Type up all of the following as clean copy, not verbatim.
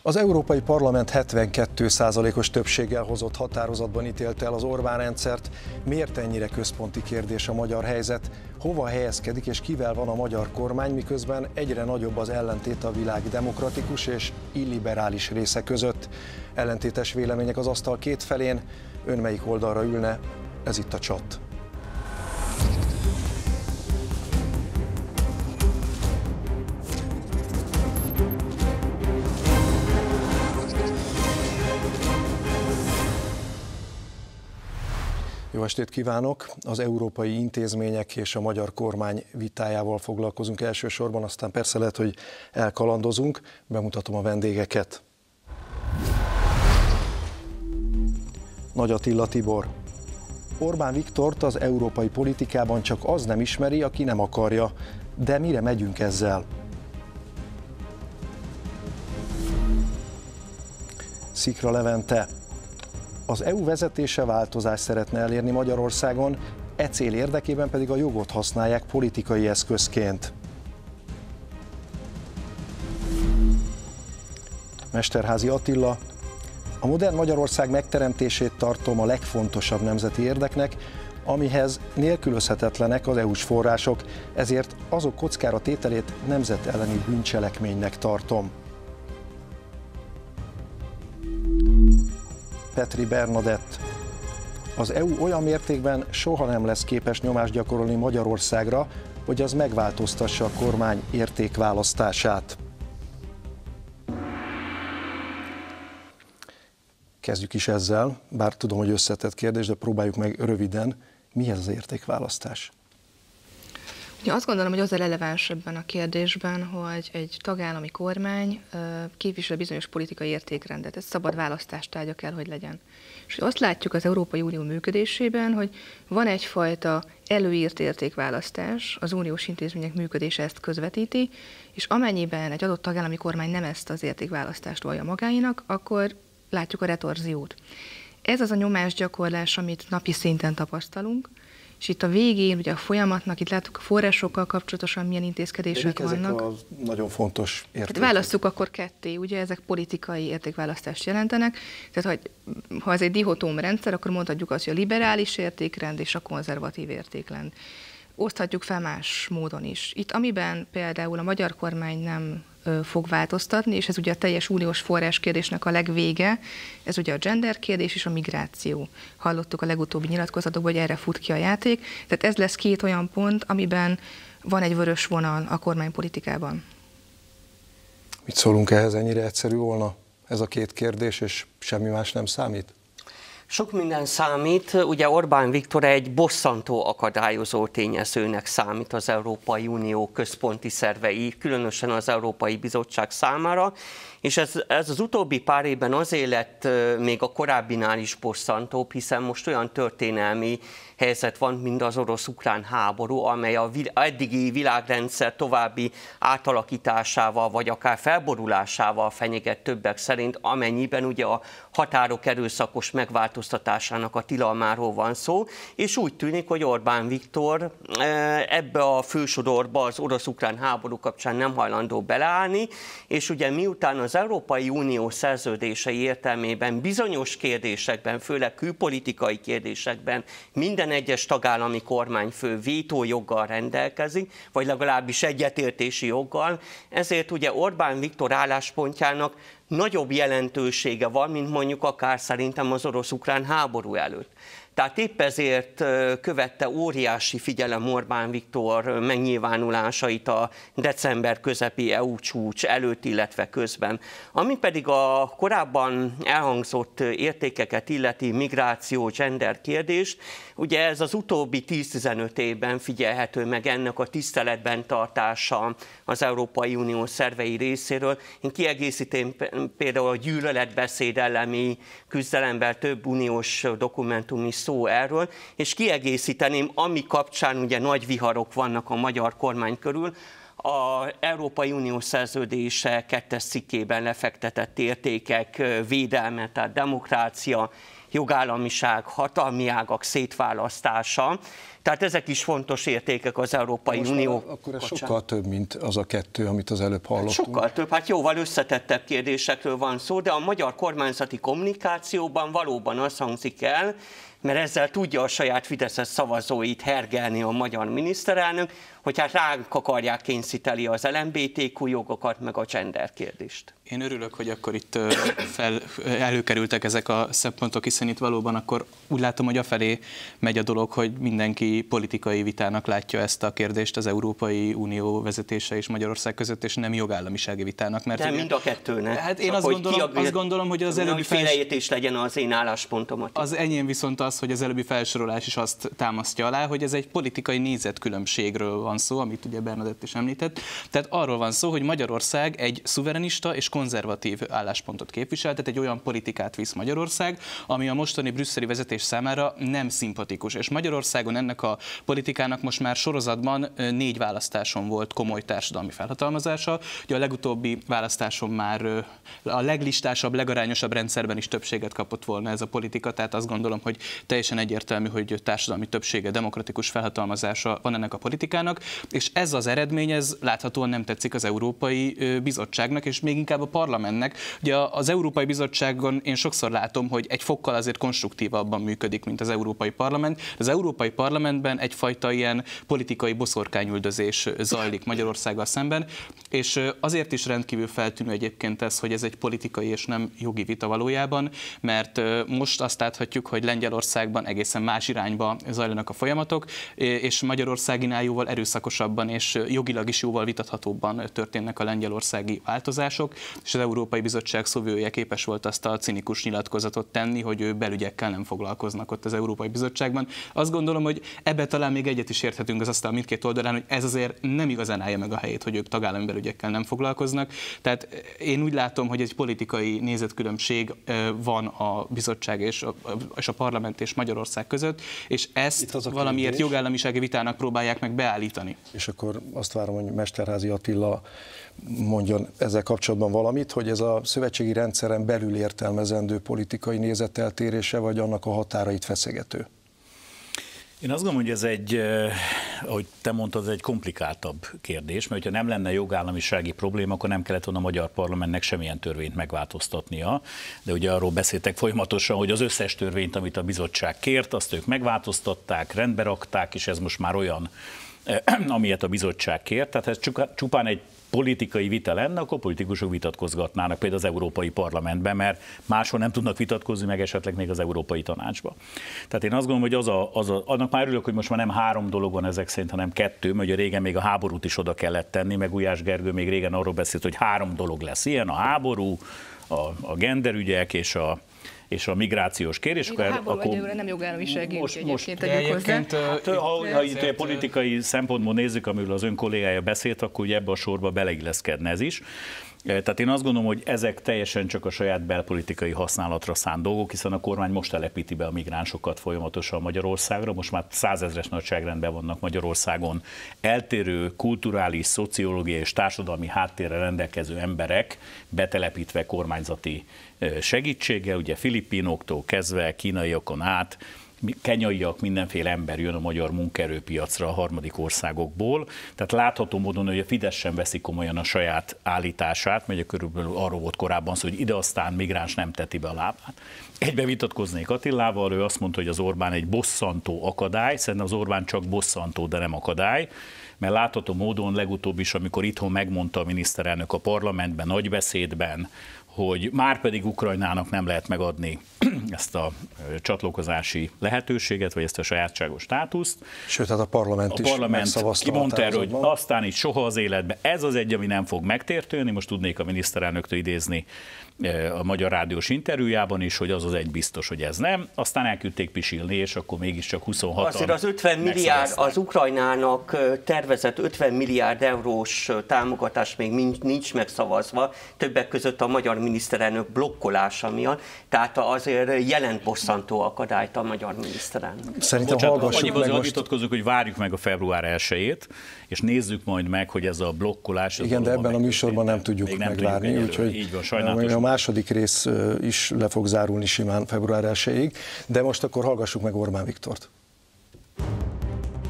Az Európai Parlament 72%-os többséggel hozott határozatban ítélte el az Orbán rendszert. Miért ennyire központi kérdés a magyar helyzet? Hova helyezkedik és kivel van a magyar kormány, miközben egyre nagyobb az ellentét a világ demokratikus és illiberális része között? Ellentétes vélemények az asztal két felén. Ön melyik oldalra ülne? Ez itt a Csatt. Jó estét kívánok! Az európai intézmények és a magyar kormány vitájával foglalkozunk elsősorban, aztán persze lehet, hogy elkalandozunk. Bemutatom a vendégeket. Nagy Attila Tibor. Orbán Viktort az európai politikában csak az nem ismeri, aki nem akarja. De mire megyünk ezzel? Szikra Levente. Az EU vezetése változást szeretne elérni Magyarországon, e cél érdekében pedig a jogot használják politikai eszközként. Mesterházy Attila. A modern Magyarország megteremtését tartom a legfontosabb nemzeti érdeknek, amihez nélkülözhetetlenek az EU-s források, ezért azok kockára tételét nemzetelleni bűncselekménynek tartom. Petri Bernadett. Az EU olyan mértékben soha nem lesz képes nyomást gyakorolni Magyarországra, hogy az megváltoztassa a kormány értékválasztását. Kezdjük is ezzel, bár tudom, hogy összetett kérdés, de próbáljuk meg röviden. Mi ez az értékválasztás? Ugye azt gondolom, hogy az a releváns ebben a kérdésben, hogy egy tagállami kormány képvisel bizonyos politikai értékrendet. Ez szabad választástárgya kell, hogy legyen. És azt látjuk az Európai Unió működésében, hogy van egyfajta előírt értékválasztás, az uniós intézmények működése ezt közvetíti, és amennyiben egy adott tagállami kormány nem ezt az értékválasztást vallja magáinak, akkor látjuk a retorziót. Ez az a nyomásgyakorlás, amit napi szinten tapasztalunk, és itt a végén, ugye a folyamatnak, itt láttuk a forrásokkal kapcsolatosan milyen intézkedések vannak. Ezek a nagyon fontos értékek. Hát válasszuk akkor ketté, ugye ezek politikai értékválasztást jelentenek. Tehát ha ez egy dihotóm rendszer, akkor mondhatjuk azt, hogy a liberális értékrend és a konzervatív értékrend. Oszthatjuk fel más módon is. Itt amiben például a magyar kormány nem fog változtatni, és ez ugye a teljes uniós forráskérdésnek a legvége, ez ugye a gender kérdés és a migráció. Hallottuk a legutóbbi nyilatkozatokban, hogy erre fut ki a játék. Tehát ez lesz két olyan pont, amiben van egy vörös vonal a kormánypolitikában. Mit szólunk ehhez, ennyire egyszerű volna ez a két kérdés, és semmi más nem számít? Sok minden számít, ugye Orbán Viktor egy bosszantó akadályozó tényezőnek számít az Európai Unió központi szervei, különösen az Európai Bizottság számára, és ez az utóbbi pár évben azért lett még a korábbinál is bosszantóbb, hiszen most olyan történelmi helyzet van, mint az orosz-ukrán háború, amely a eddigi világrendszer további átalakításával, vagy akár felborulásával fenyeget többek szerint, amennyiben ugye a határok erőszakos megváltoztatásának a tilalmáról van szó, és úgy tűnik, hogy Orbán Viktor ebbe a fősodorba az orosz-ukrán háború kapcsán nem hajlandó beleállni, és ugye miután az Európai Unió szerződései értelmében bizonyos kérdésekben, főleg külpolitikai kérdésekben minden egyes tagállami kormányfő vétójoggal rendelkezik, vagy legalábbis egyetértési joggal, ezért ugye Orbán Viktor álláspontjának nagyobb jelentősége van, mint mondjuk akár szerintem az orosz-ukrán háború előtt. Tehát épp ezért követte óriási figyelem Orbán Viktor megnyilvánulásait a december közepi EU csúcs előtt, illetve közben. Ami pedig a korábban elhangzott értékeket illeti migráció, gender kérdést, ugye ez az utóbbi 10-15 évben figyelhető meg ennek a tiszteletben tartása az Európai Unió szervei részéről. Én kiegészítem például a gyűlöletbeszéd elleni küzdelemben több uniós dokumentum is szó erről, és kiegészíteném, ami kapcsán ugye nagy viharok vannak a magyar kormány körül, az Európai Unió szerződése 2. cikkében lefektetett értékek védelme, tehát demokrácia, jogállamiság, hatalmi ágak szétválasztása. Tehát ezek is fontos értékek az Európai Unió. Akkor ez sokkal több, mint az a kettő, amit az előbb hallottunk. Sokkal több, hát jóval összetettebb kérdésekről van szó, de a magyar kormányzati kommunikációban valóban az hangzik el, mert ezzel tudja a saját fideszes szavazóit hergelni a magyar miniszterelnök, hogy hát ránk akarják kényszeríteni az LMBTQ jogokat, meg a gender kérdést. Én örülök, hogy akkor itt előkerültek ezek a szempontok, hiszen itt valóban akkor úgy látom, hogy afelé megy a dolog, hogy mindenki politikai vitának látja ezt a kérdést az Európai Unió vezetése és Magyarország között, és nem jogállamisági vitának. Mert de mind a kettőnek. Hát én azt gondolom, hogy az előbbi félreértés legyen az én álláspontomat. Az enyém viszont az, hogy az előbbi felsorolás is azt támasztja alá, hogy ez egy politikai nézetkülönbségről van szó, amit ugye Bernadett is említett. Tehát arról van szó, hogy Magyarország egy szuverenista és konzervatív álláspontot képvisel, tehát egy olyan politikát visz Magyarország, ami a mostani brüsszeli vezetés számára nem szimpatikus. És Magyarországon ennek a politikának most már sorozatban 4 választáson volt komoly társadalmi felhatalmazása. Ugye a legutóbbi választáson már a leglistásabb, legarányosabb rendszerben is többséget kapott volna ez a politika, tehát azt gondolom, hogy teljesen egyértelmű, hogy társadalmi többsége, demokratikus felhatalmazása van ennek a politikának, és ez az eredmény, ez láthatóan nem tetszik az Európai Bizottságnak, és még inkább a parlamentnek. Ugye az Európai Bizottságon én sokszor látom, hogy egy fokkal azért konstruktívabban működik, mint az Európai Parlament. Az Európai Parlamentben egyfajta ilyen politikai boszorkányüldözés zajlik Magyarországgal szemben, és azért is rendkívül feltűnő egyébként ez, hogy ez egy politikai és nem jogi vita valójában, mert most azt láthatjuk, hogy Lengyelországban egészen más irányba zajlanak a folyamatok, és Magyarországinál jóval erőszakosabban és jogilag is jóval vitathatóbban történnek a lengyelországi változások, és az Európai Bizottság szóvivője képes volt azt a cinikus nyilatkozatot tenni, hogy ő belügyekkel nem foglalkoznak ott az Európai Bizottságban. Azt gondolom, hogy ebbe talán még egyet is érthetünk az asztal mindkét oldalán, hogy ez azért nem igazán állja meg a helyét, hogy ők tagállami belügyekkel nem foglalkoznak. Tehát én úgy látom, hogy egy politikai nézetkülönbség van a bizottság és a parlament és Magyarország között, és ezt valamiért jogállamisági vitának próbálják meg beállítani. És akkor azt várom, hogy Mesterházy Attila mondjon ezzel kapcsolatban valamit, hogy ez a szövetségi rendszeren belül értelmezendő politikai nézeteltérése, vagy annak a határait feszegető? Én azt gondolom, hogy ez egy, ahogy te mondtad, ez egy komplikáltabb kérdés, mert ha nem lenne jogállamisági probléma, akkor nem kellett volna a magyar parlamentnek semmilyen törvényt megváltoztatnia. De ugye arról beszéltek folyamatosan, hogy az összes törvényt, amit a bizottság kért, azt ők megváltoztatták, rendbe rakták, és ez most már olyan, amilyet a bizottság kért. Tehát ez csupán egy politikai vita lenne, akkor politikusok vitatkozgatnának például az Európai Parlamentben, mert máshol nem tudnak vitatkozni, meg esetleg még az Európai Tanácsba. Tehát én azt gondolom, hogy annak már örülök, hogy most már nem 3 dolog van ezek szerint, hanem 2, mert ugye régen még a háborút is oda kellett tenni, meg Gulyás Gergő még régen arról beszélt, hogy 3 dolog lesz ilyen, a háború, a genderügyek és a migrációs kérdés. Még a háború egyelőre nem jogállamisági egyébként tegyük hozzá. Ha itt politikai szempontból nézzük, amiről az ön kollégája beszélt, akkor ugye ebbe a sorba beleilleszkedne ez is. Tehát én azt gondolom, hogy ezek teljesen csak a saját belpolitikai használatra szánt dolgok, hiszen a kormány most telepíti be a migránsokat folyamatosan Magyarországra, most már 100 000-es nagyságrendben vannak Magyarországon eltérő kulturális, szociológiai és társadalmi háttérrel rendelkező emberek betelepítve kormányzati segítséggel, ugye filippinoktól kezdve, kínaiakon át, kenyaiak, mindenféle ember jön a magyar munkaerőpiacra a harmadik országokból. Tehát látható módon, hogy a Fidesz sem veszi komolyan a saját állítását, mert körülbelül arról volt korábban szó, hogy ide aztán migráns nem teti be a lábát. Egybe vitatkoznék Attilával, ő azt mondta, hogy az Orbán egy bosszantó akadály, szerintem az Orbán csak bosszantó, de nem akadály, mert látható módon legutóbb is, amikor itthon megmondta a miniszterelnök a parlamentben, nagybeszédben, hogy már pedig Ukrajnának nem lehet megadni ezt a csatlakozási lehetőséget, vagy ezt a sajátságos státuszt. Sőt, hát a parlament kimondta erről, hogy aztán itt soha az életben. Ez az egy, ami nem fog megtértőni. Most tudnék a miniszterelnöktől idézni a Magyar Rádiós interjújában is, hogy az az egy biztos, hogy ez nem. Aztán elküldték pisilni, és akkor mégiscsak 26-an azért az 50 milliárd, az Ukrajnának tervezett 50 milliárd eurós támogatás még nincs megszavazva, többek között a magyar miniszterelnök blokkolása miatt, tehát azért jelent bosszantó akadályt a magyar miniszterelnök. Szerintem hallgassuk meg most. Vitatkozunk, hogy várjuk meg a február 1-ét, és nézzük majd meg, hogy ez a blokkolás... Igen, de ebben a műsorban nem tudjuk megvárni, úgyhogy a második rész is le fog zárulni simán február 1-ig, de most akkor hallgassuk meg Orbán Viktort.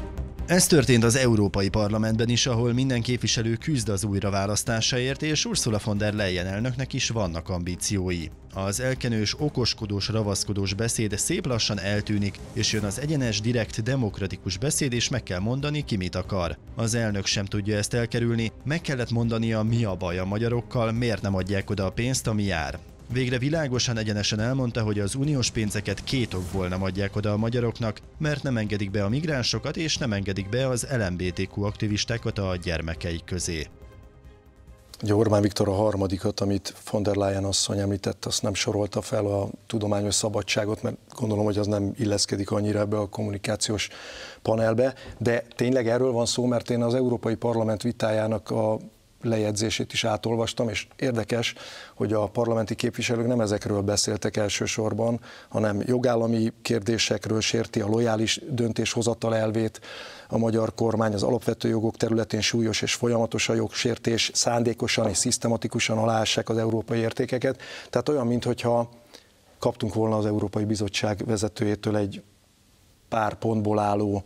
Ez történt az Európai Parlamentben is, ahol minden képviselő küzd az újraválasztásáért, és Ursula von der Leyen elnöknek is vannak ambíciói. Az elkenős, okoskodós, ravaszkodós beszéd szép lassan eltűnik, és jön az egyenes, direkt, demokratikus beszéd, és meg kell mondani, ki mit akar. Az elnök sem tudja ezt elkerülni, meg kellett mondania, mi a baj a magyarokkal, miért nem adják oda a pénzt, ami jár. Végre világosan, egyenesen elmondta, hogy az uniós pénzeket 2 okból nem adják oda a magyaroknak, mert nem engedik be a migránsokat, és nem engedik be az LMBTQ aktivistákat a gyermekeik közé. Ugye Orbán Viktor a harmadikat, amit von der Leyen asszony említett, azt nem sorolta fel, a tudományos szabadságot, mert gondolom, hogy az nem illeszkedik annyira ebbe a kommunikációs panelbe, de tényleg erről van szó, mert én az Európai Parlament vitájának a lejegyzését is átolvastam, és érdekes, hogy a parlamenti képviselők nem ezekről beszéltek elsősorban, hanem jogállami kérdésekről, sérti a lojális döntéshozatal elvét a magyar kormány, az alapvető jogok területén súlyos és folyamatos a jogsértés, szándékosan és szisztematikusan aláássák az európai értékeket. Tehát olyan, mintha kaptunk volna az Európai Bizottság vezetőjétől egy pár pontból álló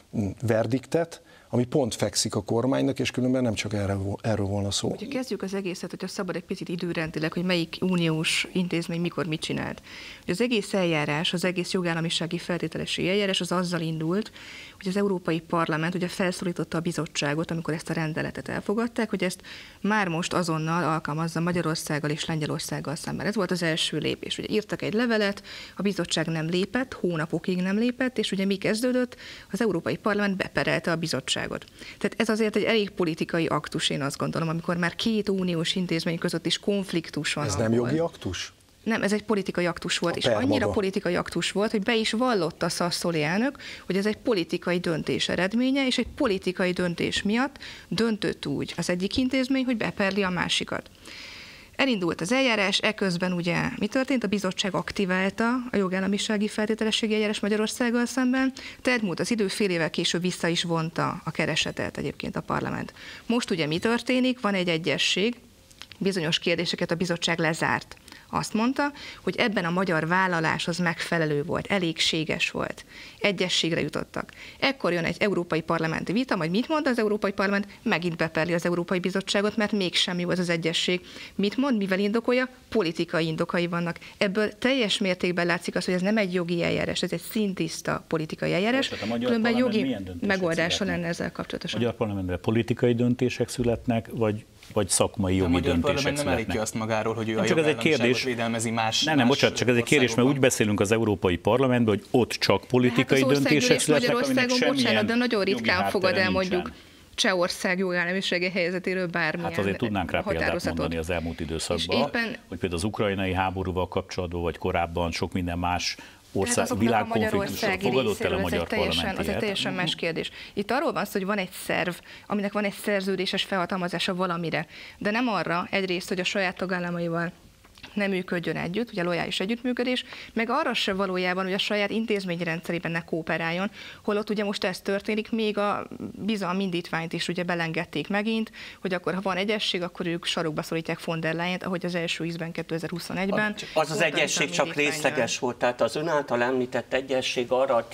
verdiktet, ami pont fekszik a kormánynak, és különben nem csak erről volna szó. Ugye kezdjük az egészet, hogyha szabad egy picit időrendileg, hogy melyik uniós intézmény mikor mit csinált. Ugye az egész eljárás, az egész jogállamisági feltételesi eljárás az azzal indult, hogy az Európai Parlament ugye felszólította a bizottságot, amikor ezt a rendeletet elfogadták, hogy ezt már most azonnal alkalmazza Magyarországgal és Lengyelországgal szemben. Ez volt az első lépés. Ugye írtak egy levelet, a bizottság nem lépett, hónapokig nem lépett, és ugye mi kezdődött? Az Európai Parlament beperelte a bizottságot. Tehát ez azért egy elég politikai aktus, én azt gondolom, amikor már 2 uniós intézmény között is konfliktus van. Ez nem jogi aktus? Nem, ez egy politikai aktus volt, és annyira politikai aktus volt, hogy be is vallotta Sassoli elnök, hogy ez egy politikai döntés eredménye, és egy politikai döntés miatt döntött úgy az egyik intézmény, hogy beperli a másikat. Elindult az eljárás, eközben ugye mi történt? A bizottság aktiválta a jogállamisági feltételességi eljárás Magyarországgal szemben, tehát múlt az idő, fél évvel később vissza is vonta a keresetet egyébként a parlament. Most ugye mi történik? Van egy egyezség, bizonyos kérdéseket a bizottság lezárt. Azt mondta, hogy ebben a magyar vállaláshoz megfelelő volt, elégséges volt. Egyességre jutottak. Ekkor jön egy európai parlamenti vita, majd mit mond az Európai Parlament? Megint beperli az Európai Bizottságot, mert mégsem jó ez az egyesség. Mit mond, mivel indokolja? Politikai indokai vannak. Ebből teljes mértékben látszik az, hogy ez nem egy jogi eljárás, ez egy szintiszta politikai eljárás. Különben jogi megoldása lenne ezzel kapcsolatosan. A magyar parlamentben politikai döntések születnek, vagy szakmai jogi döntések születnek. A magyar parlament nem elég ki azt magáról, hogy ő a jogállamiságot védelmezi más. Nem, bocsánat, csak ez egy kérdés, mert úgy beszélünk az Európai Parlamentben, hogy ott csak politikai döntések születnek, Magyarországon, bocsánat, de nagyon ritkán fogad el mondjuk Csehország jogállamisági helyzetéről bármilyen Hát azért tudnánk rá példát mondani az elmúlt időszakban, hogy például az ukrajnai háborúval kapcsolatban, vagy korábban sok minden más ország, világkonfliktusról fogadott el a magyar parlament. Az egy teljesen más kérdés. Itt arról van szó, hogy van egy szerv, aminek van egy szerződéses felhatalmazása valamire, de nem arra egyrészt, hogy a saját tagállamaival nem működjön együtt, ugye lojális együttműködés, meg arra se valójában, hogy a saját intézményrendszerében ne kooperáljon, holott ugye most ez történik, még a bizalmi indítványt is ugye belengedték megint, hogy akkor ha van egyesség, akkor ők sarokba szorítják von der Leyent, ahogy az első ízben 2021-ben. Az egyesség csak részleges volt, tehát az ön által említett egyesség arra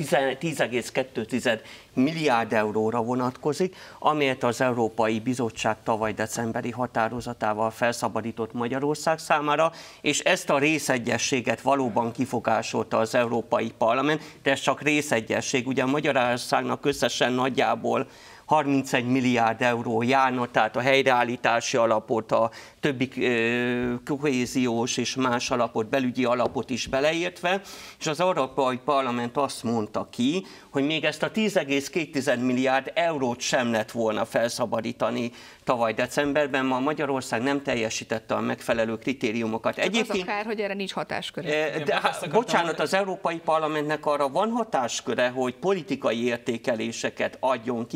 10,2 milliárd euróra vonatkozik, amelyet az Európai Bizottság tavaly decemberi határozatával felszabadított Magyarország számára, és ezt a részegyességet valóban kifogásolta az Európai Parlament, de ez csak részegyesség. Ugye Magyarországnak összesen nagyjából 31 milliárd euró járna, tehát a helyreállítási alapot, a többi kohéziós és más alapot, belügyi alapot is beleértve, és az Európai Parlament azt mondta ki, hogy még ezt a 10,2 milliárd eurót sem lett volna felszabadítani tavaly decemberben, ma Magyarország nem teljesítette a megfelelő kritériumokat. Egyébként az a kár, hogy erre nincs hatásköre. Bocsánat, az Európai Parlamentnek arra van hatásköre, hogy politikai értékeléseket adjon ki.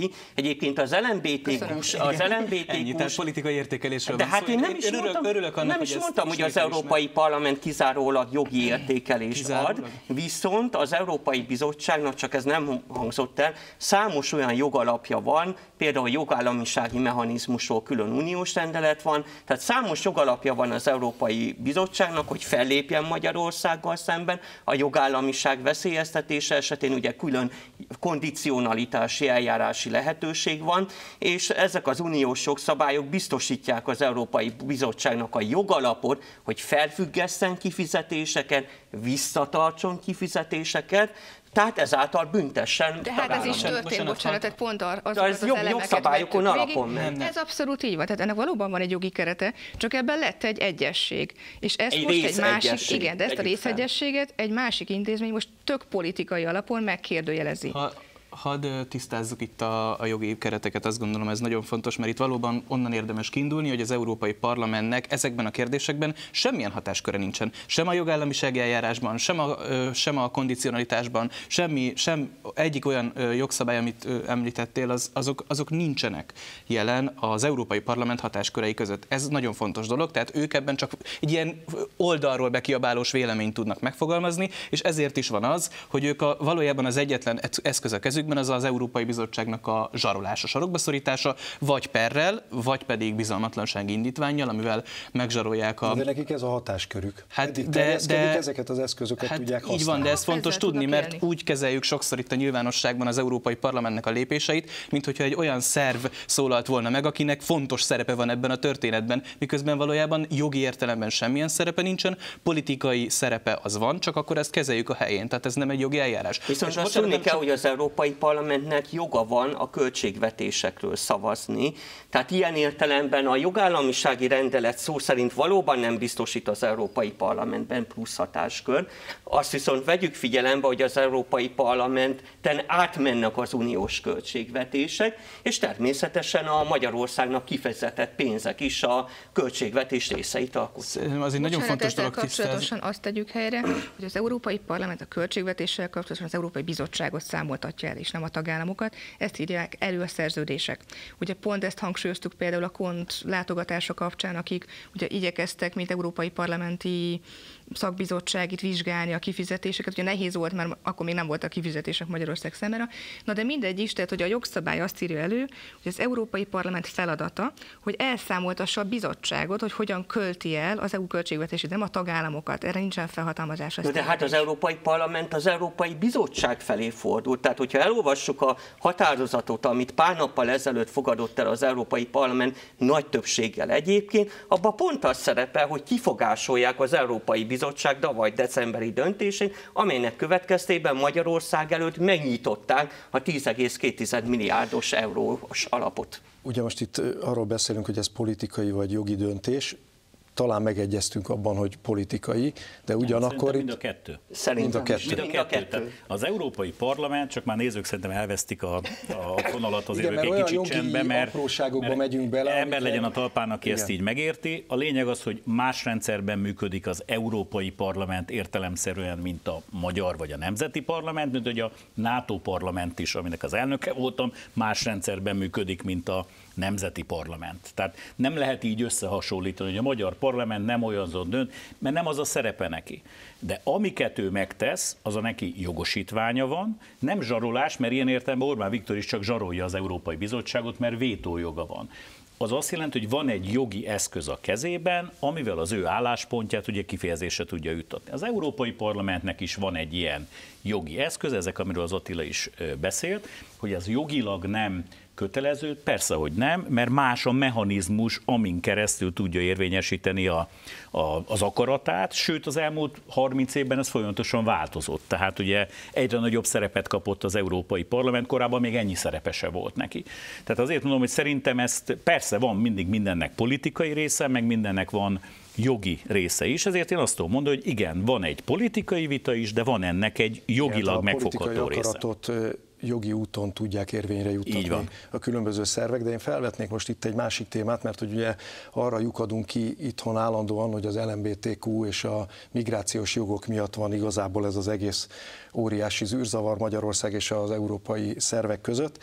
Egyébként az LMBTQ-s... Ennyi, tehát politikai értékelésről van szó. Én nem is mondtam, hogy az Európai Parlament kizárólag jogi értékelést ad, viszont az Európai Bizottságnak, csak ez nem hangzott el, számos olyan jogalapja van, például jogállamisági mechanizmusról külön uniós rendelet van, tehát számos jogalapja van az Európai Bizottságnak, hogy fellépjen Magyarországgal szemben, a jogállamiság veszélyeztetése esetén ugye külön kondicionalitási eljárási lehetőség van, és ezek az uniós jogszabályok biztosítják az Európai Bizottságnak a jogalapot, hogy felfüggesszen kifizetéseket, visszatartson kifizetéseket, tehát ezáltal büntessen. De hát ez is történt, bocsánat, tehát pont az jogszabályokon alapon ment. Ez abszolút így van, tehát ennek valóban van egy jogi kerete, csak ebben lett egy egyesség. És ezt most egy másik, igen, de ezt a részegyességet egy másik intézmény most tök politikai alapon megkérdőjelezi. Hadd tisztázzuk itt a jogi kereteket, azt gondolom ez nagyon fontos, mert itt valóban onnan érdemes kiindulni, hogy az Európai Parlamentnek ezekben a kérdésekben semmilyen hatásköre nincsen. Sem a jogállamisági eljárásban, sem a kondicionalitásban, sem egyik olyan jogszabály, amit említettél, azok nincsenek jelen az Európai Parlament hatáskörei között. Ez nagyon fontos dolog, tehát ők ebben csak egy ilyen oldalról bekiabálós véleményt tudnak megfogalmazni, és ezért is van az, hogy ők valójában az egyetlen eszköz a kezükben az Európai Bizottságnak a zsarolása, sarokba szorítása, vagy perrel, vagy pedig bizalmatlansági indítvánnyal, amivel megzsarolják a... De nekik ez a hatáskörük. Hát ezeket az eszközöket tudják használni. Így van, de ez fontos tudni, mert úgy kezeljük sokszor itt a nyilvánosságban az Európai Parlamentnek a lépéseit, mint hogyha egy olyan szerv szólalt volna meg, akinek fontos szerepe van ebben a történetben, miközben valójában jogi értelemben semmilyen szerepe nincsen, politikai szerepe az van, csak akkor ezt kezeljük a helyén, tehát ez nem egy jogi eljárás. Viszont azt tudni kell, hogy az Európai Parlamentnek joga van a költségvetésekről szavazni. Tehát ilyen értelemben a jogállamisági rendelet szó szerint valóban nem biztosít az Európai Parlamentben plusz hatáskör. Azt viszont vegyük figyelembe, hogy az Európai Parlamenten átmennek az uniós költségvetések, és természetesen a Magyarországnak kifizetett pénzek is a költségvetés részeit alkotják. Az egy nagyon fontos dolog. Kapcsolatosan azt tegyük helyre, hogy az Európai Parlament a költségvetéssel kapcsolatosan az Európai Bizottságot számoltatja el, és nem a tagállamokat. Ezt írják elő a szerződések. Ugye pont ezt hangsúlyoztuk például a KONT látogatása kapcsán, akik ugye igyekeztek, mint európai parlamenti szakbizottság itt vizsgálni a kifizetéseket. Ugye nehéz volt, mert akkor még nem voltak kifizetések Magyarország számára. Na de mindegy is, tehát hogy a jogszabály azt írja elő, hogy az Európai Parlament feladata, hogy elszámoltassa a bizottságot, hogy hogyan költi el az EU költségvetését, nem a tagállamokat. Erre nincsen felhatalmazás. De hát az Európai Parlament az Európai Bizottság felé fordult. Tehát, hogyha elolvassuk a határozatot, amit pár nappal ezelőtt fogadott el az Európai Parlament nagy többséggel egyébként, abban pont az szerepel, hogy kifogásolják az Európai Bizottság tavaly decemberi döntését, amelynek következtében Magyarország előtt megnyitották a 10,2 milliárdos eurós alapot. Ugye most itt arról beszélünk, hogy ez politikai vagy jogi döntés, talán megegyeztünk abban, hogy politikai, de ugyanakkor mind a kettő. Szerintem mind a kettő. Tehát az Európai Parlament, csak már nézők szerintem elvesztik a vonalat azért, ők egy kicsit csendbe, mert megyünk bele, ember legyen a talpán, aki ezt így megérti. A lényeg az, hogy más rendszerben működik az Európai Parlament értelemszerűen, mint a magyar vagy a Nemzeti Parlament, mint hogy a NATO Parlament is, aminek az elnöke voltam, más rendszerben működik, mint a Nemzeti Parlament. Tehát nem lehet így összehasonlítani, hogy a magyar parlament nem olyanzon dönt, mert nem az a szerepe neki. De amiket ő megtesz, az a neki jogosítványa van, nem zsarolás, mert ilyen értelemben Orbán Viktor is csak zsarolja az Európai Bizottságot, mert vétójoga van. Az azt jelenti, hogy van egy jogi eszköz a kezében, amivel az ő álláspontját ugye kifejezésre tudja juttatni. Az Európai Parlamentnek is van egy ilyen jogi eszköz, ezek, amiről az Attila is beszélt, hogy ez jogilag nem kötelező, persze, hogy nem, mert más a mechanizmus, amin keresztül tudja érvényesíteni az akaratát, sőt az elmúlt 30 évben ez folyamatosan változott. Tehát ugye egyre nagyobb szerepet kapott az Európai Parlament, korábban még ennyi szerepe se volt neki. Tehát azért mondom, hogy szerintem ezt persze van mindig mindennek politikai része, meg mindennek van jogi része is, ezért én azt tudom mondani, hogy igen, van egy politikai vita is, de van ennek egy jogilag megfogható része. Jogi úton tudják érvényre juttatni a különböző szervek, de én felvetnék most itt egy másik témát, mert hogy ugye arra lyukadunk ki itthon állandóan, hogy az LMBTQ és a migrációs jogok miatt van igazából ez az egész óriási zűrzavar Magyarország és az európai szervek között.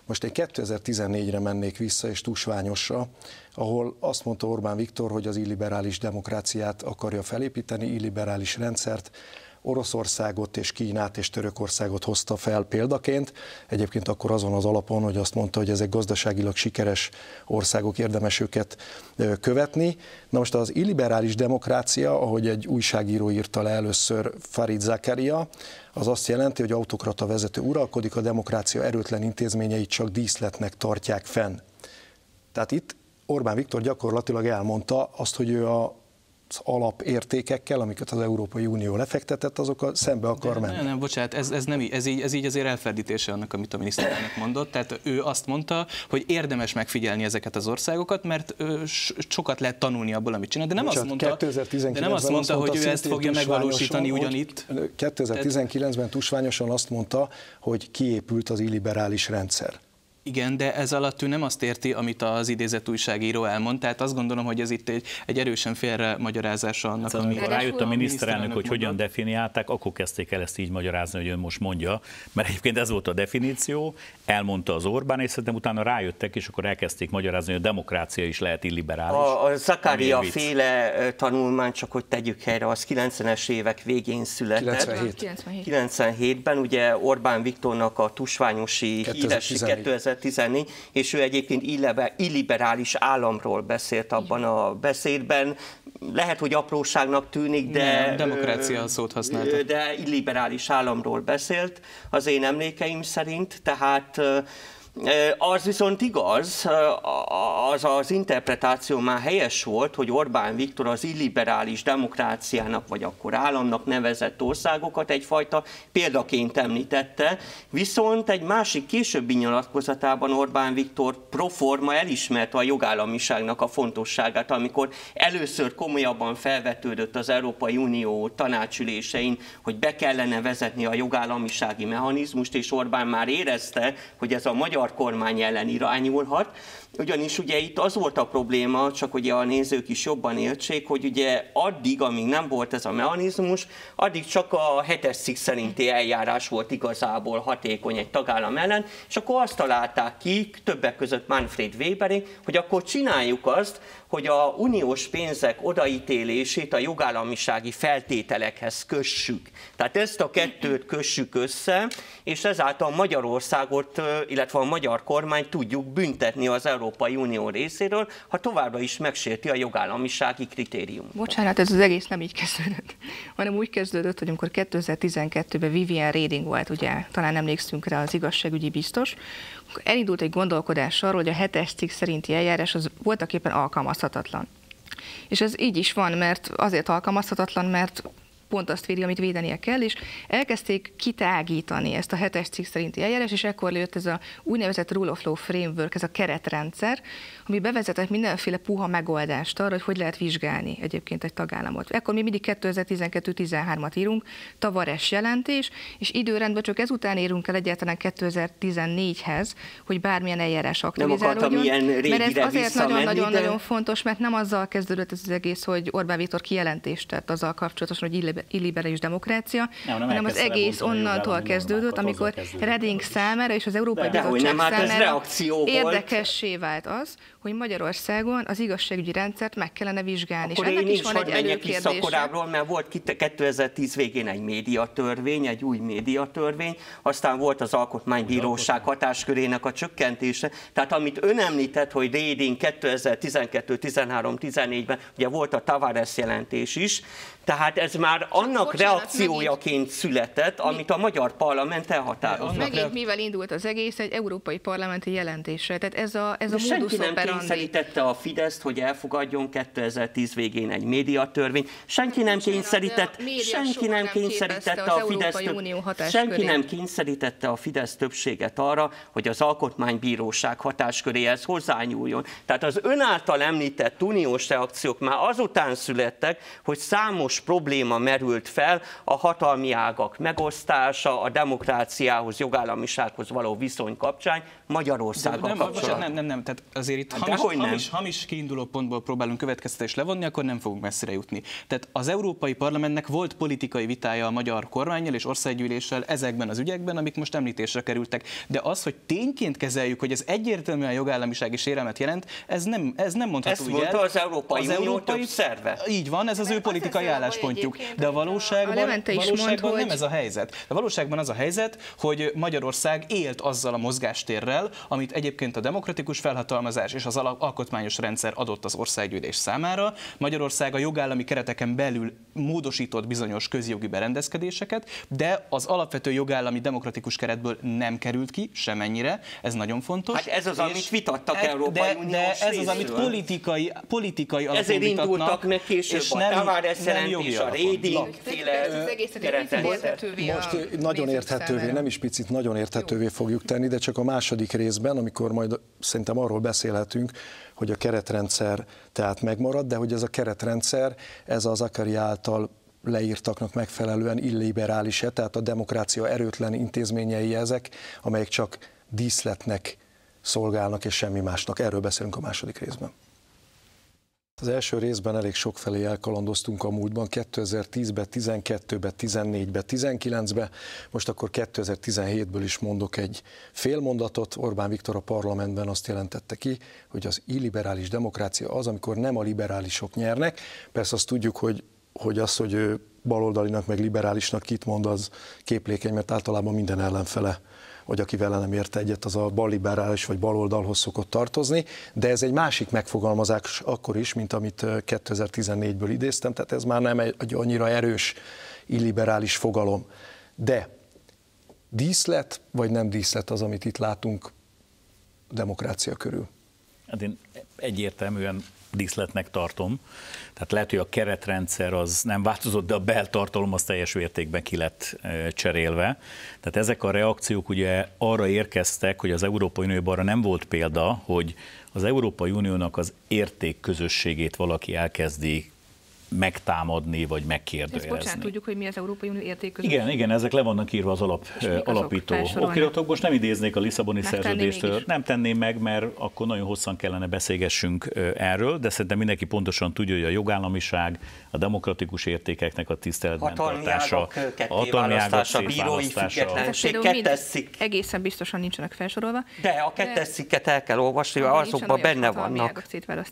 Most én 2014-re mennék vissza, és tusványosra, ahol azt mondta Orbán Viktor, hogy az illiberális demokráciát akarja felépíteni, illiberális rendszert, Oroszországot és Kínát és Törökországot hozta fel példaként. Egyébként akkor azon az alapon, hogy azt mondta, hogy ezek gazdaságilag sikeres országok, érdemes őket követni. Na most az illiberális demokrácia, ahogy egy újságíró írta le először, Farid Zakaria, az azt jelenti, hogy autokrata vezető uralkodik, a demokrácia erőtlen intézményeit csak díszletnek tartják fenn. Tehát itt Orbán Viktor gyakorlatilag elmondta azt, hogy ő az alapértékekkel, amiket az Európai Unió lefektetett, azokkal szembe akar menni. Nem, bocsánat, ez így azért elferdítése annak, amit a miniszterelnök mondott. Tehát ő azt mondta, hogy érdemes megfigyelni ezeket az országokat, mert sokat lehet tanulni abból, amit csinál. De nem azt mondta, hogy ő ezt fogja megvalósítani ugyanitt. 2019-ben tusványosan azt mondta, hogy kiépült az illiberális rendszer. Igen, de ez alatt ő nem azt érti, amit az idézett újságíró elmond, tehát azt gondolom, hogy ez itt egy erősen félre magyarázása annak, amikor rájött a miniszterelnök, hogy hogyan definiálták, akkor kezdték el ezt így magyarázni, hogy ön most mondja, mert egyébként ez volt a definíció, elmondta az Orbán, és szerintem utána rájöttek, és akkor elkezdték magyarázni, hogy a demokrácia is lehet illiberális. A Zakaria féle tanulmány, csak hogy tegyük helyre, az 90-es évek végén született. 97-ben, ugye Orbán Viktornak a tusványosi híres 2014, és ő egyébként illiberális államról beszélt abban a beszédben. Lehet, hogy apróságnak tűnik, de... Nem, demokrácia szót használta. De illiberális államról beszélt az én emlékeim szerint, tehát az viszont igaz, az interpretáció már helyes volt, hogy Orbán Viktor az illiberális demokráciának, vagy akkor államnak nevezett országokat egyfajta példaként említette, viszont egy másik későbbi nyilatkozatában Orbán Viktor proforma elismerte a jogállamiságnak a fontosságát, amikor először komolyabban felvetődött az Európai Unió tanácsülésein, hogy be kellene vezetni a jogállamisági mechanizmust, és Orbán már érezte, hogy ez a magyar kormány ellen irányulhat. Ugyanis ugye itt az volt a probléma, csak ugye a nézők is jobban értsék, hogy ugye addig, amíg nem volt ez a mechanizmus, addig csak a 7-es cikk szerinti eljárás volt igazából hatékony egy tagállam ellen, és akkor azt találták ki, többek között Manfred Weberék, hogy akkor csináljuk azt, hogy a uniós pénzek odaítélését a jogállamisági feltételekhez kössük. Tehát ezt a kettőt kössük össze, és ezáltal Magyarországot, illetve a magyar kormányt tudjuk büntetni az Európai Unió részéről, ha továbbra is megsérti a jogállamisági kritérium. Bocsánat, ez az egész nem így kezdődött, hanem úgy kezdődött, hogy amikor 2012-ben Viviane Reding volt, ugye, talán emlékszünk rá, az igazságügyi biztos, elindult egy gondolkodás arról, hogy a 7-es cikk szerinti eljárás az voltaképpen alkalmazhatatlan. És ez így is van, mert azért alkalmazhatatlan, mert pont azt védi, amit védenie kell, és elkezdték kitágítani ezt a 7-es cikk szerinti eljárás, és ekkor jött ez a úgynevezett Rule of Law Framework, ez a keretrendszer, ami bevezetett mindenféle puha megoldást arra, hogy lehet vizsgálni egyébként egy tagállamot. Ekkor mi mindig 2012-13-at írunk, Tavares jelentés, és időrendben csak ezután érünk el egyáltalán 2014-hez, hogy bármilyen eljárás aktivizálódjon. Mert ez azért nagyon-nagyon fontos, mert nem azzal kezdődött ez az egész, hogy Orbán Viktor kijelentést tett azzal kapcsolatosan, hogy illiberális demokrácia, hanem az egész onnantól kezdődött, amikor Reding számára és az Európai Bizottság számára érdekessé vált az, hogy Magyarországon az igazságügyi rendszert meg kellene vizsgálni. Akkor és ennek én is van egy előkérdése. Korábbról, mert volt 2010 végén egy médiatörvény, egy új médiatörvény, aztán volt az Alkotmánybíróság hatáskörének a csökkentése. Tehát amit ön említett, hogy Reding 2012, 13, 14-ben, ugye volt a Tavares jelentés is, tehát ez már annak reakciójaként született, amit a magyar parlament elhatározott. Megint mivel indult az egész, egy európai parlamenti jelentésre. Tehát ez a senki nem kényszerítette a Fideszt, hogy elfogadjon 2010 végén egy médiatörvény. Senki nem kényszerítette a Fidesz többséget arra, hogy az Alkotmánybíróság hatásköréhez hozzányúljon. Tehát az ön által említett uniós reakciók már azután születtek, hogy számos súlyos probléma merült fel, a hatalmi ágak megosztása, a demokráciához, jogállamisághoz való viszony kapcsán Magyarországgal kapcsolatban. Nem, tehát azért itt hamis kiinduló pontból próbálunk következtetést levonni, akkor nem fogunk messzire jutni. Tehát az Európai Parlamentnek volt politikai vitája a magyar kormánnyal és országgyűléssel ezekben az ügyekben, amik most említésre kerültek. De az, hogy tényként kezeljük, hogy ez egyértelműen jogállamisági sérelmet jelent, ez nem mondható. Ezt mondta az Európai Unió több szerve. Így van, ez az ő politikai álláspontjuk. De a valóságban nem ez a helyzet. A valóságban az a helyzet, hogy Magyarország élt azzal a mozgástérrel, amit egyébként a demokratikus felhatalmazás és az alkotmányos rendszer adott az országgyűlés számára. Magyarország a jogállami kereteken belül módosított bizonyos közjogi berendezkedéseket, de az alapvető jogállami demokratikus keretből nem került ki, semennyire. Ez nagyon fontos. Hát ez az, amit vitattak Európai Uniós de ez az, amit politikai alapon ezért indultak meg később és a Tavares jelentés, a Reding-féle most nagyon érthetővé, nem is picit, nagyon érthetővé fogjuk tenni, de csak a második részben, amikor majd szerintem arról beszélhetünk, hogy a keretrendszer tehát megmarad, de hogy ez a keretrendszer, ez az Akari által leírtaknak megfelelően illiberális-e, tehát a demokrácia erőtlen intézményei ezek, amelyek csak díszletnek szolgálnak és semmi másnak. Erről beszélünk a második részben. Az első részben elég sokfelé elkalandoztunk a múltban, 2010-be, 12-be, 14-be, 19-be, most akkor 2017-ből is mondok egy fél mondatot. Orbán Viktor a parlamentben azt jelentette ki, hogy az illiberális demokrácia az, amikor nem a liberálisok nyernek. Persze azt tudjuk, hogy az, hogy ő baloldalinak meg liberálisnak kit mond, az képlékeny, mert általában minden ellenfele, vagy aki vele nem ért egyet, az a balliberális vagy baloldalhoz szokott tartozni, de ez egy másik megfogalmazás akkor is, mint amit 2014-ből idéztem, tehát ez már nem egy annyira erős illiberális fogalom. De díszlet vagy nem díszlet az, amit itt látunk demokrácia körül? Hát én egyértelműen díszletnek tartom. Tehát lehet, hogy a keretrendszer az nem változott, de a beltartalom az teljes mértékben ki lett cserélve. Tehát ezek a reakciók ugye arra érkeztek, hogy az Európai Unióban arra nem volt példa, hogy az Európai Uniónak az értékközösségét valaki elkezdi megtámadni, vagy megkérdőjelezni. Bocsánat, tudjuk, hogy mi az Európai Unió értékközösség? Igen, ezek le vannak írva az alapító okiratok. Most nem idéznék a Lisszaboni szerződéstől, nem tenném meg, mert akkor nagyon hosszan kellene beszélgessünk erről, de szerintem mindenki pontosan tudja, hogy a jogállamiság, a demokratikus értékeknek a tiszteletben tartása, a hatalmi ágak bírói függetlenség, egészen biztosan nincsenek felsorolva. De a kettes cikket el kell olvasni, azokban benne vannak.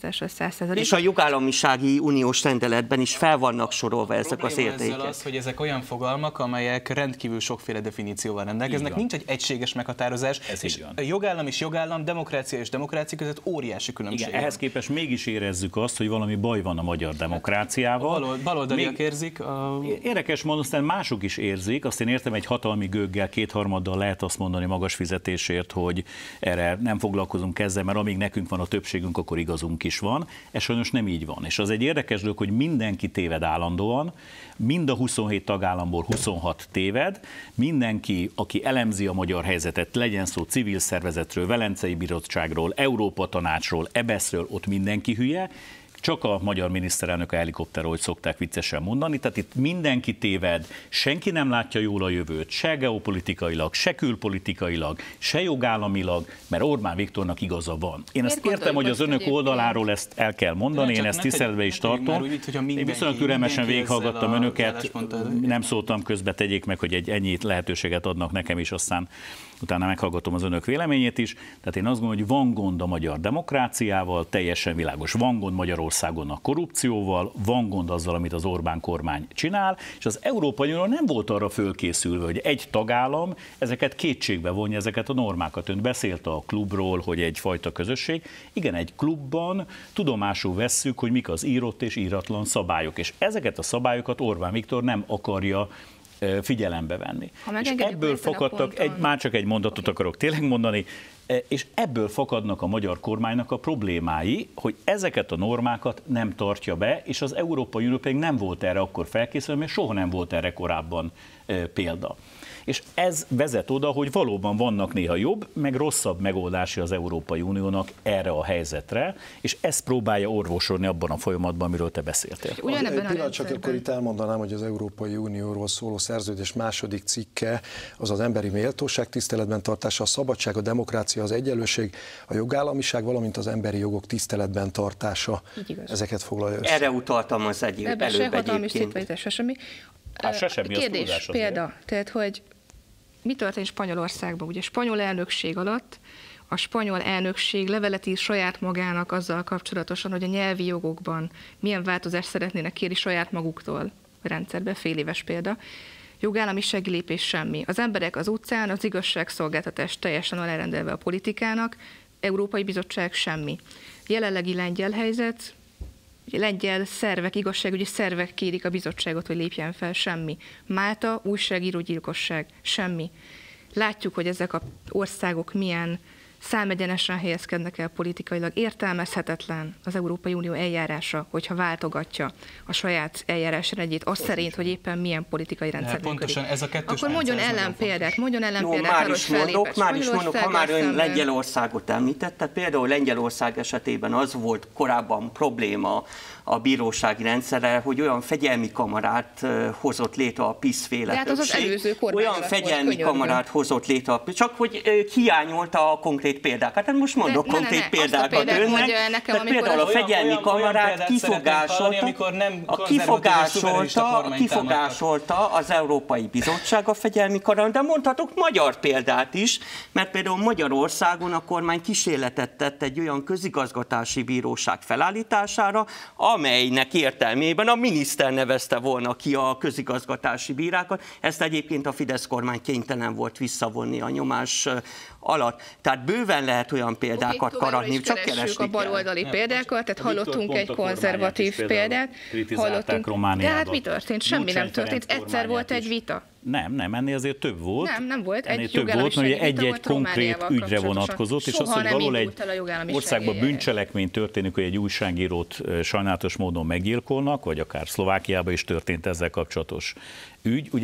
És a jogállamisági uniós rendeletben is fel vannak sorolva ezek az értékek. Az, hogy ezek olyan fogalmak, amelyek rendkívül sokféle definícióval rendelkeznek. Nincs egy egységes meghatározás. És jogállam és jogállam, demokrácia és demokrácia között óriási különbség. Igen, ehhez képest mégis érezzük azt, hogy valami baj van a magyar demokráciával. Baloldaliak érzik. Érdekes módon aztán mások is érzik. Azt én értem, egy hatalmi gőggel, kétharmaddal lehet azt mondani magas fizetésért, hogy erre nem foglalkozunk ezzel, mert amíg nekünk van a többségünk, akkor igazunk is van. Ez sajnos nem így van. És az egy érdekes dolog, hogy mindenki téved állandóan, mind a 27 tagállamból 26 téved, mindenki, aki elemzi a magyar helyzetet, legyen szó civil szervezetről, Velencei Bizottságról, Európa Tanácsról, EBESZ-ről, ott mindenki hülye, csak a magyar miniszterelnök a helikopterről, hogy szokták viccesen mondani, tehát itt mindenki téved, senki nem látja jól a jövőt, se geopolitikailag, se külpolitikailag, se jogállamilag, mert Orbán Viktornak igaza van. Én ezt értem, hogy az önök oldaláról ezt el kell mondani, én ezt tiszteletbe is tartom. Én viszonylag türelmesen végighallgattam önöket, nem szóltam közbe, tegyék meg, hogy egy ennyi lehetőséget adnak nekem is, aztán utána meghallgatom az önök véleményét is. Tehát én azt gondolom, hogy van gond a magyar demokráciával, teljesen világos. Van gond Magyarországon a korrupcióval, van gond azzal, amit az Orbán kormány csinál, és az Európai Unió nem volt arra fölkészülve, hogy egy tagállam ezeket kétségbe vonja, ezeket a normákat. Ön beszélt a klubról, hogy egyfajta közösség. Igen, egy klubban tudomásul vesszük, hogy mik az írott és íratlan szabályok, és ezeket a szabályokat Orbán Viktor nem akarja figyelembe venni. És ebből fakadtak, már csak egy mondatot akarok tényleg mondani, és ebből fakadnak a magyar kormánynak a problémái, hogy ezeket a normákat nem tartja be, és az Európai Unió pedig nem volt erre akkor felkészülve, mert soha nem volt erre korábban példa. és ez vezet oda, hogy valóban vannak néha jobb, meg rosszabb megoldási az Európai Uniónak erre a helyzetre, és ezt próbálja orvosolni abban a folyamatban, amiről te beszéltél. Csak akkor itt elmondanám, hogy az Európai Unióról szóló szerződés második cikke az emberi méltóság tiszteletben tartása, a szabadság, a demokrácia, az egyenlőség, a jogállamiság, valamint az emberi jogok tiszteletben tartása. Ezeket foglalja össze. Erre utaltam az előbb egyébként. Kérdés, példa, tehát, hogy mi történt Spanyolországban? Ugye spanyol elnökség alatt a spanyol elnökség levelet ír saját magának azzal kapcsolatosan, hogy a nyelvi jogokban milyen változást szeretnének kérni saját maguktól a rendszerbe, féléves példa. Jogállamisági lépés semmi. Az emberek az utcán, az igazságszolgáltatás teljesen alárendelve a politikának, Európai Bizottság semmi. Jelenlegi lengyel helyzet, lengyel szervek, igazságügyi szervek kérik a bizottságot, hogy lépjen fel, semmi. Málta, újságírógyilkosság, semmi. Látjuk, hogy ezek az országok milyen számegyenesen helyezkednek el politikailag. Értelmezhetetlen az Európai Unió eljárása, hogyha váltogatja a saját eljárásrendjét, az szerint, hogy éppen milyen politikai rendszer működik. Pontosan ez a kettős. Akkor mondjon ellenpéldát, Már is mondok, ha már ön Lengyelországot említette, például Lengyelország esetében az volt korábban probléma a bírósági rendszerrel, hogy olyan fegyelmi kamarát hozott létre a PiS-féle többség, olyan fegyelmi kamarát hozott létre, csak hogy hiányolta a konkrét példákat. Hát most mondok konkrét példákat önnek. Például a fegyelmi kamarát kifogásolta az Európai Bizottság a fegyelmi kamarát, de mondhatok magyar példát is, mert például Magyarországon a kormány kísérletet tett egy olyan közigazgatási bíróság felállítására, amelynek értelmében a miniszter nevezte volna ki a közigazgatási bírákat. Ezt egyébként a Fidesz kormány kénytelen volt visszavonni a nyomás alatt. Tehát bőven lehet olyan példákat karadni, csak keresni a baloldali példákat, tehát hallottunk egy konzervatív példát, de hát mi történt? Semmi nem történt. Egyszer volt egy vita. Nem, ennél azért több volt. Nem volt. Ennél több volt, mert egy konkrét ügyre vonatkozott, és az, hogy valahol egy országban bűncselekmény történik, hogy egy újságírót sajnálatos módon meggyilkolnak, vagy akár Szlovákiában is történt ezzel kapcsolatos ügy. Ugye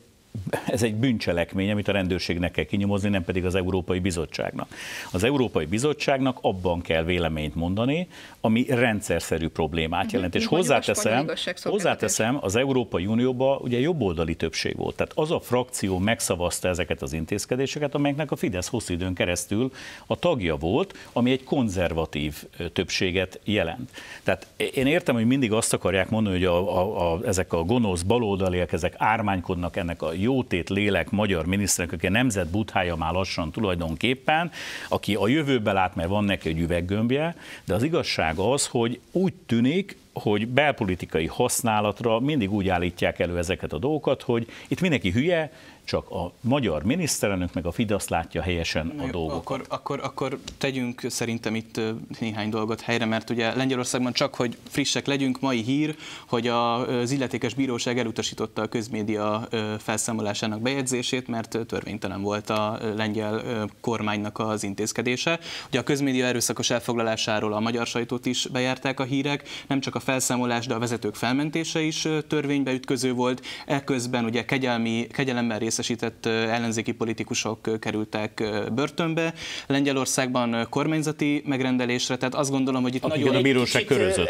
ez egy bűncselekmény, amit a rendőrségnek kell kinyomozni, nem pedig az Európai Bizottságnak. Az Európai Bizottságnak abban kell véleményt mondani, ami rendszerszerű problémát jelent. És hozzáteszem, az Európai Unióban ugye jobboldali többség volt. Tehát az a frakció megszavazta ezeket az intézkedéseket, amelyeknek a Fidesz hosszú időn keresztül a tagja volt, ami egy konzervatív többséget jelent. Tehát én értem, hogy mindig azt akarják mondani, hogy ezek a gonosz baloldaliak, ezek ármánykodnak ennek a jótét lélek magyar miniszternek, aki a nemzet buthája már lassan tulajdonképpen, aki a jövőbe lát, mert van neki egy üveggömbje, de az igazság az, hogy úgy tűnik, hogy belpolitikai használatra mindig úgy állítják elő ezeket a dolgokat, hogy itt mindenki hülye, csak a magyar miniszterelnök meg a Fidesz látja helyesen a dolgokat. Akkor tegyünk szerintem itt néhány dolgot helyre, mert ugye Lengyelországban csak, hogy frissek legyünk, mai hír, hogy az illetékes bíróság elutasította a közmédia felszámolásának bejegyzését, mert törvénytelen volt a lengyel kormánynak az intézkedése. Ugye a közmédia erőszakos elfoglalásáról a magyar sajtót is bejárták a hírek, nem csak a felszámolás, de a vezetők felmentése is törvénybe ütköző volt. Ekközben ugye kegyelemmel részesített ellenzéki politikusok kerültek börtönbe. Lengyelországban kormányzati megrendelésre, tehát azt gondolom, hogy itt nagyon... a bíróság körözött.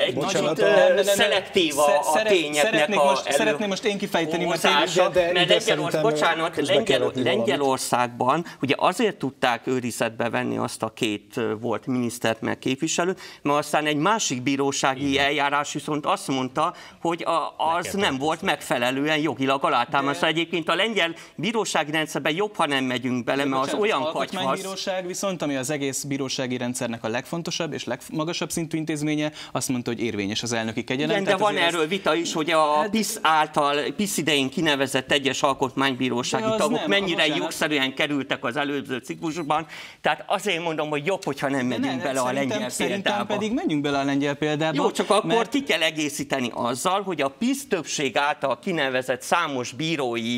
Szelektív a tényeknek Szeretném most én kifejteni, Lengyelországban ugye azért tudták őrizetbe venni azt a két volt minisztert meg képviselőt, mert aztán egy másik bírósági eljárás viszont azt mondta, hogy az nem volt megfelelően jogilag alátámasztva. Egyébként a lengyel bírósági rendszerben jobb, ha nem megyünk bele, mert az olyan katyvasz. Az alkotmánybíróság viszont, ami az egész bírósági rendszernek a legfontosabb és legmagasabb szintű intézménye, azt mondta, hogy érvényes az elnöki kegyelem. Igen, de van erről vita is, hogy a PiS idején kinevezett egyes alkotmánybírósági tagok mennyire jogszerűen kerültek az előző ciklusban. Tehát azért mondom, hogy jobb, hogyha nem megyünk bele a lengyel példába. Pedig menjünk bele a lengyel példába. Jó, csak akkor ki kell egészíteni azzal, hogy a PiS többség által kinevezett számos bírói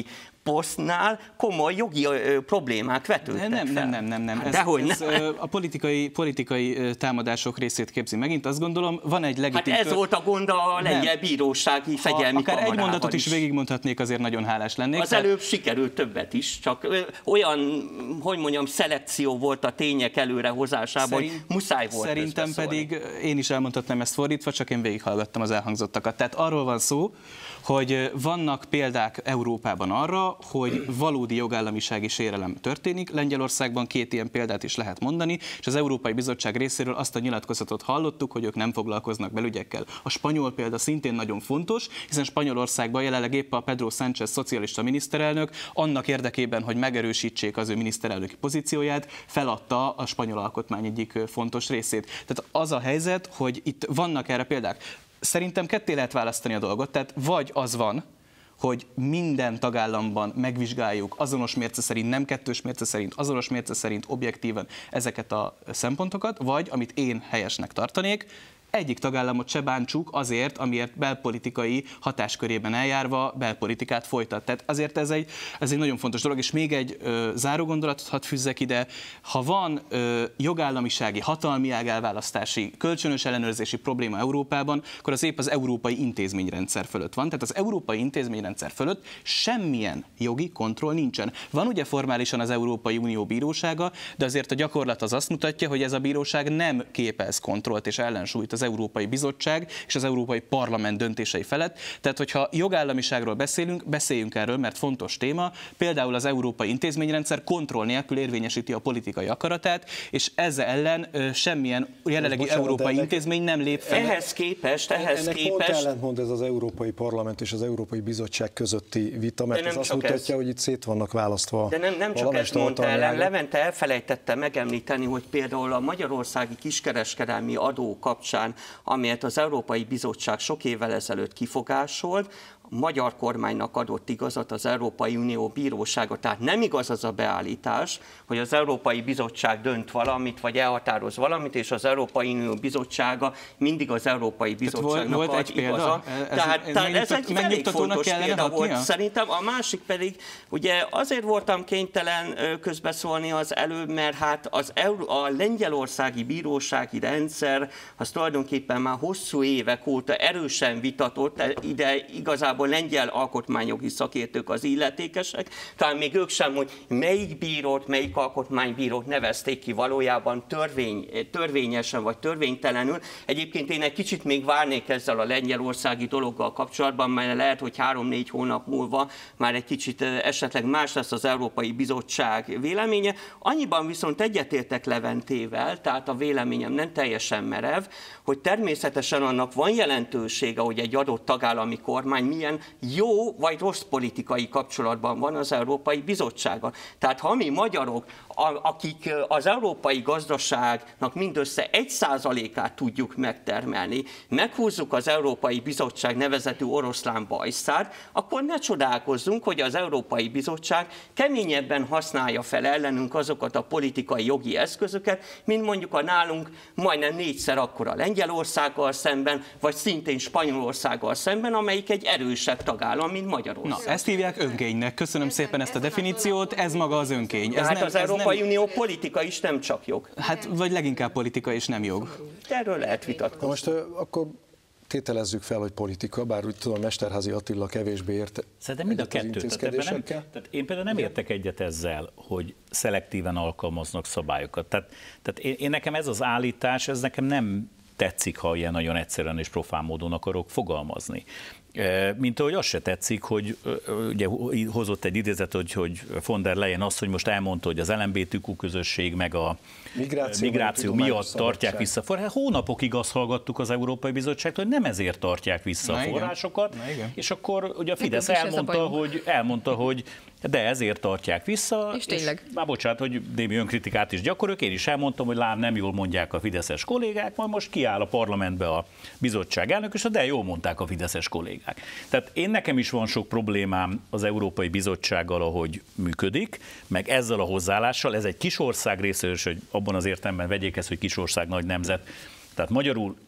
posztnál komoly jogi problémák vetődtek fel. Nem. Dehogy a politikai támadások részét képzi megint. Azt gondolom, van egy legitim... Hát ez volt a gond a lengyel bírósági fegyelmi akár kamarával egy mondatot is végigmondhatnék, azért nagyon hálás lennék. Az előbb sikerült többet is, csak olyan, hogy mondjam, szelekció volt a tények előrehozásában, hogy muszáj volt. Szerintem pedig én is elmondhatnám ezt fordítva, csak én végighallgattam az elhangzottakat. Tehát arról van szó, hogy vannak példák Európában arra, hogy valódi jogállamisági sérelem történik. Lengyelországban 2 ilyen példát is lehet mondani, és az Európai Bizottság részéről azt a nyilatkozatot hallottuk, hogy ők nem foglalkoznak belügyekkel. A spanyol példa szintén nagyon fontos, hiszen Spanyolországban jelenleg épp a Pedro Sánchez szocialista miniszterelnök annak érdekében, hogy megerősítsék az ő miniszterelnöki pozícióját, feladta a spanyol alkotmány egyik fontos részét. Tehát az a helyzet, hogy itt vannak erre példák. Szerintem ketté lehet választani a dolgot, tehát vagy az van, hogy minden tagállamban megvizsgáljuk azonos mérce szerint, nem kettős mérce szerint, azonos mérce szerint objektíven ezeket a szempontokat, vagy, amit én helyesnek tartanék, egyik tagállamot se bántsuk azért, amiért belpolitikai hatáskörében eljárva belpolitikát folytat. Tehát azért ez egy nagyon fontos dolog, és még egy záró gondolatot hadd fűzzek ide. Ha van jogállamisági, hatalmi ágelválasztási, kölcsönös ellenőrzési probléma Európában, akkor az épp az európai intézményrendszer fölött van. Tehát az európai intézményrendszer fölött semmilyen jogi kontroll nincsen. Van ugye formálisan az Európai Unió bírósága, de azért a gyakorlat az azt mutatja, hogy ez a bíróság nem képez kontrollt és ellensúlyt az Európai Bizottság és az Európai Parlament döntései felett. Tehát, hogyha jogállamiságról beszéljünk erről, mert fontos téma, például az európai intézményrendszer kontroll nélkül érvényesíti a politikai akaratát, és ezzel ellen semmilyen jelenlegi európai intézmény nem lép fel. Ehhez képest... Pont ellentmond ez az Európai Parlament és az Európai Bizottság közötti vita, mert ez azt mutatja, hogy itt szét vannak választva. De nem csak ezt mondta ellen, Levente elfelejtette megemlíteni, hogy például a magyarországi kiskereskedelmi adó kapcsán, amelyet az Európai Bizottság sok évvel ezelőtt kifogásolt, a magyar kormánynak adott igazat az Európai Unió bírósága. Tehát nem igaz az a beállítás, hogy az Európai Bizottság dönt valamit, vagy elhatároz valamit, és az Európai Unió bizottsága mindig az Európai Bizottságnak volt ad egy példa? igazat. Tehát ez egy elég fontos példa volt. Szerintem a másik pedig, ugye azért voltam kénytelen közbeszólni az előbb, mert hát a lengyelországi bírósági rendszer az tulajdonképpen már hosszú évek óta erősen vitatott, ide igazából lengyel alkotmányjogi szakértők az illetékesek, talán még ők sem, hogy melyik bírót, melyik alkotmánybírót nevezték ki valójában törvényesen vagy törvénytelenül. Egyébként én egy kicsit még várnék ezzel a lengyelországi dologgal kapcsolatban, mert lehet, hogy 3-4 hónap múlva már egy kicsit esetleg más lesz az Európai Bizottság véleménye. Annyiban viszont egyetértek Leventével, tehát a véleményem nem teljesen merev, hogy természetesen annak van jelentősége, hogy egy adott tagállami kormány milyen jó vagy rossz politikai kapcsolatban van az Európai Bizottsággal. Tehát ha mi magyarok, akik az európai gazdaságnak mindössze 1%-át tudjuk megtermelni, meghúzzuk az Európai Bizottság nevezetű oroszlán bajszát, akkor ne csodálkozzunk, hogy az Európai Bizottság keményebben használja fel ellenünk azokat a politikai jogi eszközöket, mint mondjuk a nálunk majdnem 4-szer akkora Lengyelországgal szemben, vagy szintén Spanyolországgal szemben, amelyik egy erősebb tagállam, mint Magyarország. Na, ezt hívják önkénynek. Köszönöm szépen ezt a definíciót, ez maga az önkény. Ez hát nem, az Európai Unió politika is nem csak jog. Hát, vagy leginkább politika és nem jog. Erről lehet vitatkozni. Most akkor tételezzük fel, hogy politika, bár úgy tudom, Mesterházy Attila kevésbé ért. Szerintem mind a kettő. Tehát én például nem értek egyet ezzel, hogy szelektíven alkalmaznak szabályokat. Tehát én nekem ez az állítás, ez nekem nem tetszik, ha ilyen nagyon egyszerűen és profán módon akarok fogalmazni. Mint ahogy az se tetszik, hogy ugye hozott egy idézet, hogy von der Leyen azt, hogy most elmondta, hogy az LMBTQ közösség meg a migráció miatt tartják vissza. Hát hónapokig azt hallgattuk az Európai Bizottságtól, hogy nem ezért tartják vissza a forrásokat, és akkor ugye a Fidesz elmondta, hogy de ezért tartják vissza. És tényleg. Már bocsánat, hogy némi önkritikát is gyakorolok, én is elmondtam, hogy lám nem jól mondják a fideszes kollégák, majd most kiáll a parlamentbe a bizottság elnök, és de jól mondták a fideszes kollégák. Tehát nekem is van sok problémám az Európai Bizottsággal, ahogy működik, meg ezzel a hozzáállással. Ez egy kis ország részéről, hogy abban az értelemben vegyék ezt, hogy kis ország, nagy nemzet. Tehát magyarul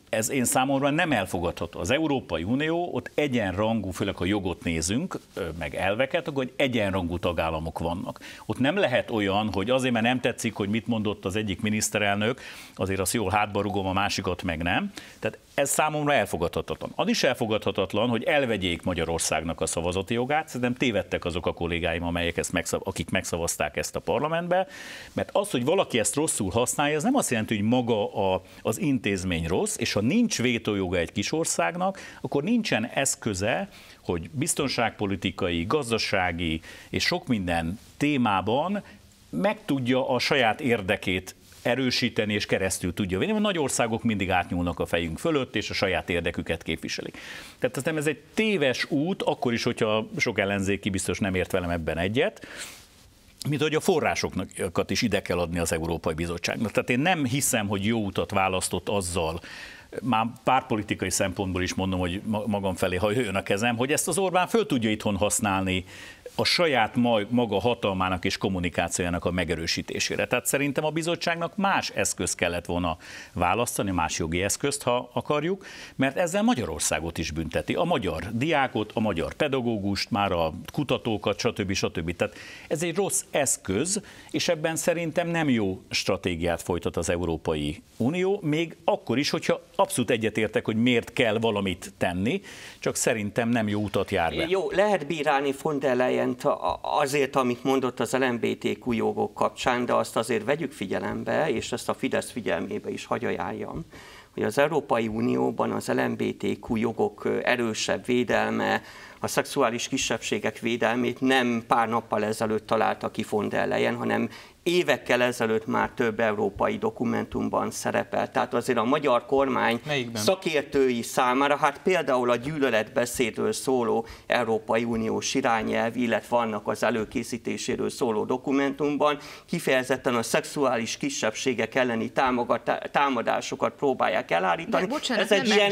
ez én számomra nem elfogadható. Az Európai Unió ott egyenrangú, főleg ha jogot nézünk, meg elveket, akkor egyenrangú tagállamok vannak. Ott nem lehet olyan, hogy azért, mert nem tetszik, hogy mit mondott az egyik miniszterelnök, azért azt jól hátba rugom, a másikat meg nem. Tehát ez számomra elfogadhatatlan. Az is elfogadhatatlan, hogy elvegyék Magyarországnak a szavazati jogát. Szerintem tévedtek azok a kollégáim, akik megszavazták ezt a parlamentbe, mert az, hogy valaki ezt rosszul használja, ez nem azt jelenti, hogy maga az intézmény rossz, és ha nincs vétójoga egy kis országnak, akkor nincsen eszköze, hogy biztonságpolitikai, gazdasági és sok minden témában meg tudja a saját érdekét erősíteni és keresztül tudja vinni, mert nagy országok mindig átnyúlnak a fejünk fölött, és a saját érdeküket képviselik. Tehát nem ez egy téves út, akkor is, hogyha sok ellenzéki biztos nem ért velem ebben egyet, mint hogy a forrásokat is ide kell adni az Európai Bizottságnak. Tehát én nem hiszem, hogy jó utat választott azzal, már pártpolitikai szempontból is mondom, hogy magam felé, ha jöjjön a kezem, hogy ezt az Orbán föl tudja itthon használni a saját maga hatalmának és kommunikációjának a megerősítésére. Tehát szerintem a bizottságnak más eszköz kellett volna választani, más jogi eszközt, ha akarjuk, mert ezzel Magyarországot is bünteti. A magyar diákot, a magyar pedagógust, már a kutatókat, stb. Tehát ez egy rossz eszköz, és ebben szerintem nem jó stratégiát folytat az Európai Unió, még akkor is, hogyha abszolút egyetértek, hogy miért kell valamit tenni, csak szerintem nem jó utat jár be. Jó, lehet bírálni von der Leyent azért, amit mondott az LMBTQ jogok kapcsán, de azt azért vegyük figyelembe, és ezt a Fidesz figyelmébe is hagy ajánljam, hogy az Európai Unióban az LMBTQ jogok erősebb védelme, a szexuális kisebbségek védelmét nem pár nappal ezelőtt találta ki von der Leyen, hanem évekkel ezelőtt már több európai dokumentumban szerepel. Tehát azért a magyar kormány szakértői számára, hát például a gyűlöletbeszédről szóló Európai Uniós irányelv, illetve annak az előkészítéséről szóló dokumentumban kifejezetten a szexuális kisebbségek elleni támadásokat próbálják elállítani. Bocsánat, ez egy ilyen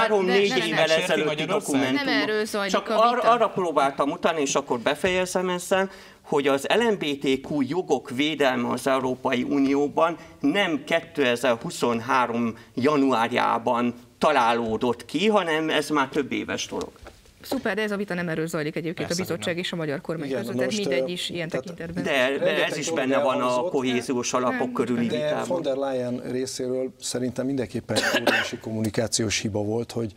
3-4 évvel ezelőtti dokumentum. Nem erről zajlik csak a vita. arra próbáltam utána, és akkor befejezem ezzel, hogy az LMBTQ jogok védelme az Európai Unióban nem 2023. januárjában találódott ki, hanem ez már több éves dolog. Szuper, de ez a vita nem erről zajlik egyébként a bizottság és a magyar kormány között, tehát mindegy is ilyen tekintetben. De ez is benne van a kohéziós alapok körüli vitában. De von der Leyen részéről szerintem mindenképpen óriási kommunikációs hiba volt, hogy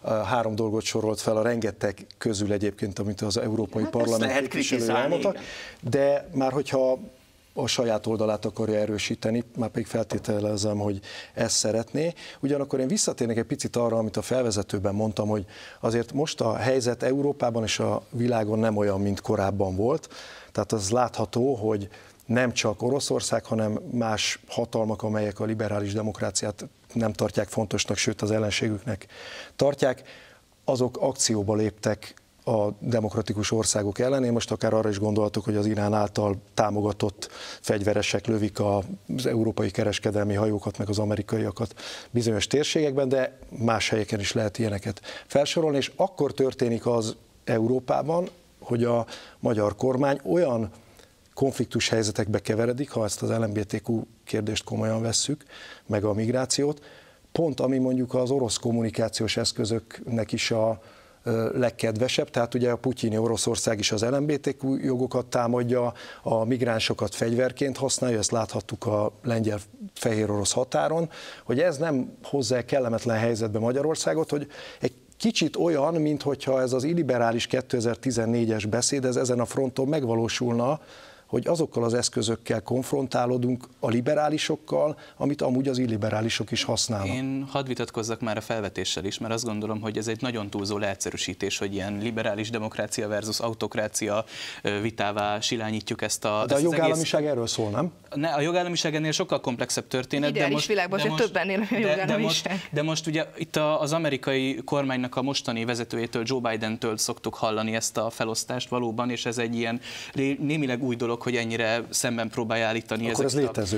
3 dolgot sorolt fel a rengeteg közül egyébként, amit az Európai Parlament képviselői elmondtak, de már hogyha a saját oldalát akarja erősíteni, már pedig feltételezem, hogy ezt szeretné. Ugyanakkor én visszatérnék egy picit arra, amit a felvezetőben mondtam, hogy azért most a helyzet Európában és a világon nem olyan, mint korábban volt. Tehát az látható, hogy nem csak Oroszország, hanem más hatalmak, amelyek a liberális demokráciát nem tartják fontosnak, sőt az ellenségüknek tartják, azok akcióba léptek a demokratikus országok ellen. Én most akár arra is gondolhatok, hogy az Irán által támogatott fegyveresek lövik az európai kereskedelmi hajókat, meg az amerikaiakat bizonyos térségekben, de más helyeken is lehet ilyeneket felsorolni, és akkor történik az Európában, hogy a magyar kormány olyan konfliktus helyzetekbe keveredik, ha ezt az LMBTQ kérdést komolyan vesszük, meg a migrációt, pont ami mondjuk az orosz kommunikációs eszközöknek is a legkedvesebb, tehát ugye a putyini Oroszország is az LMBTQ jogokat támadja, a migránsokat fegyverként használja, ezt láthattuk a lengyel-fehér orosz határon, hogy ez nem hozzá kellemetlen helyzetbe Magyarországot, hogy egy kicsit olyan, minthogyha ez az illiberális 2014-es beszéd, ez ezen a fronton megvalósulna, hogy azokkal az eszközökkel konfrontálódunk a liberálisokkal, amit amúgy az illiberálisok is használnak. Én hadd vitatkozzak már a felvetéssel is, mert azt gondolom, hogy ez egy nagyon túlzó leegyszerűsítés, hogy ilyen liberális demokrácia versus autokrácia vitává silányítjuk ezt a... De a jogállamiság erről szól, nem? A jogállamiság ennél sokkal komplexebb történet. Ideális világban azért több ennél a jogállamiság. De most ugye itt az amerikai kormánynak a mostani vezetőjétől, Joe Bidentől szoktuk hallani ezt a felosztást valóban, és ez egy ilyen némileg új dolog, hogy ennyire szemben próbálja állítani. Akkor ez létező.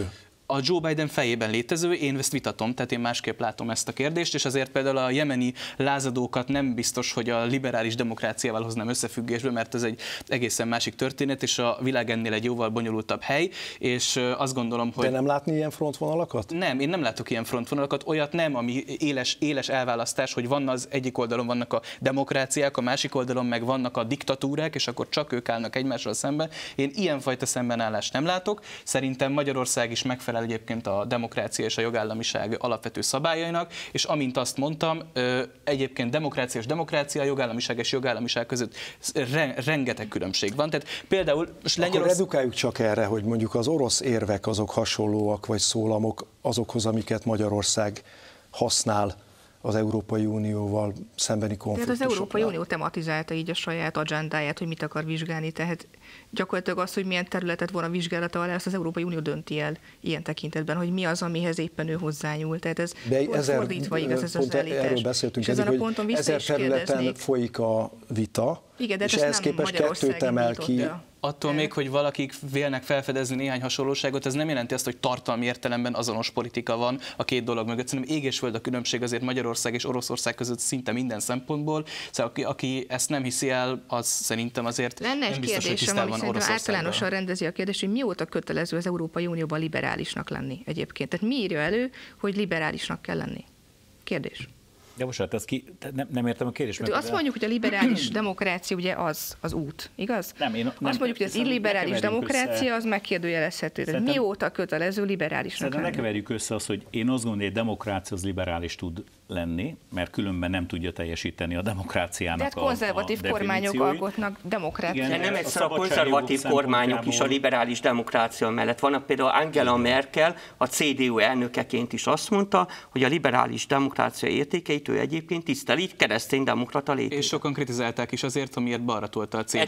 a Joe Biden fejében létező, én ezt vitatom, tehát én másképp látom ezt a kérdést, és azért például a jemeni lázadókat nem biztos, hogy a liberális demokráciával hoznám összefüggésbe, mert ez egy egészen másik történet, és a világ ennél egy jóval bonyolultabb hely, és azt gondolom, hogy... De nem látni ilyen frontvonalakat? Nem, én nem látok ilyen frontvonalakat, olyat nem, ami éles elválasztás, hogy van az egyik oldalon vannak a demokráciák, a másik oldalon meg vannak a diktatúrák, és akkor csak ők állnak egymással szemben. Én ilyenfajta szembenállást nem látok. Szerintem Magyarország is megfelel egyébként a demokrácia és a jogállamiság alapvető szabályainak, és amint azt mondtam, egyébként demokrácia, jogállamiság és jogállamiság között rengeteg különbség van. Tehát például Akkor redukáljuk csak erre, hogy mondjuk az orosz érvek azok hasonlóak, vagy szólamok azokhoz, amiket Magyarország használ az Európai Unióval szembeni konfliktusoknál. Tehát az Európai Unió tematizálta így a saját agendáját, hogy mit akar vizsgálni, tehát gyakorlatilag az, hogy milyen területet volna vizsgálata alá, azt az Európai Unió dönti el ilyen tekintetben, hogy mi az, amihez éppen ő hozzányúl. Tehát ez fordítva igaz, ez az állítás. Erről beszéltünk eddig, hogy 1000 területen folyik a vita, igen, de és ehhez képest kettőt emel ki. Attól még, hogy valakik vélnek felfedezni néhány hasonlóságot, ez nem jelenti azt, hogy tartalmi értelemben azonos politika van a két dolog mögött. Szerintem ég és föld a különbség azért Magyarország és Oroszország között szinte minden szempontból. Szóval aki ezt nem hiszi el, az szerintem azért lenne nem biztos, hogy tisztában van Oroszországgal. Általánosan rendezi a kérdést, hogy mióta kötelező az Európai Unióban liberálisnak lenni egyébként. Tehát mi írja elő, hogy liberálisnak kell lenni? Kérdés. De most hát nem értem a kérdést. Tehát azt mondjuk, hogy a liberális demokrácia ugye az út, igaz? Nem, azt mondjuk, hogy az illiberális demokrácia az megkérdőjelezhető. Tehát mióta kötelező liberálisnak lenni? Szerintem ne keverjük össze azt, hogy én azt gondolom, hogy egy demokrácia az liberális tud lenni, mert különben nem tudja teljesíteni a demokráciának a konzervatív kormányok alkotnak demokráciát. De nem egyszer a konzervatív kormányok is a liberális demokrácia mellett vannak. Például Angela Merkel a CDU elnökeként is azt mondta, hogy a liberális demokrácia értékeit ő egyébként tiszteli kereszténydemokrata létét. És sokan kritizálták is azért, amiért balra tolta a CDU.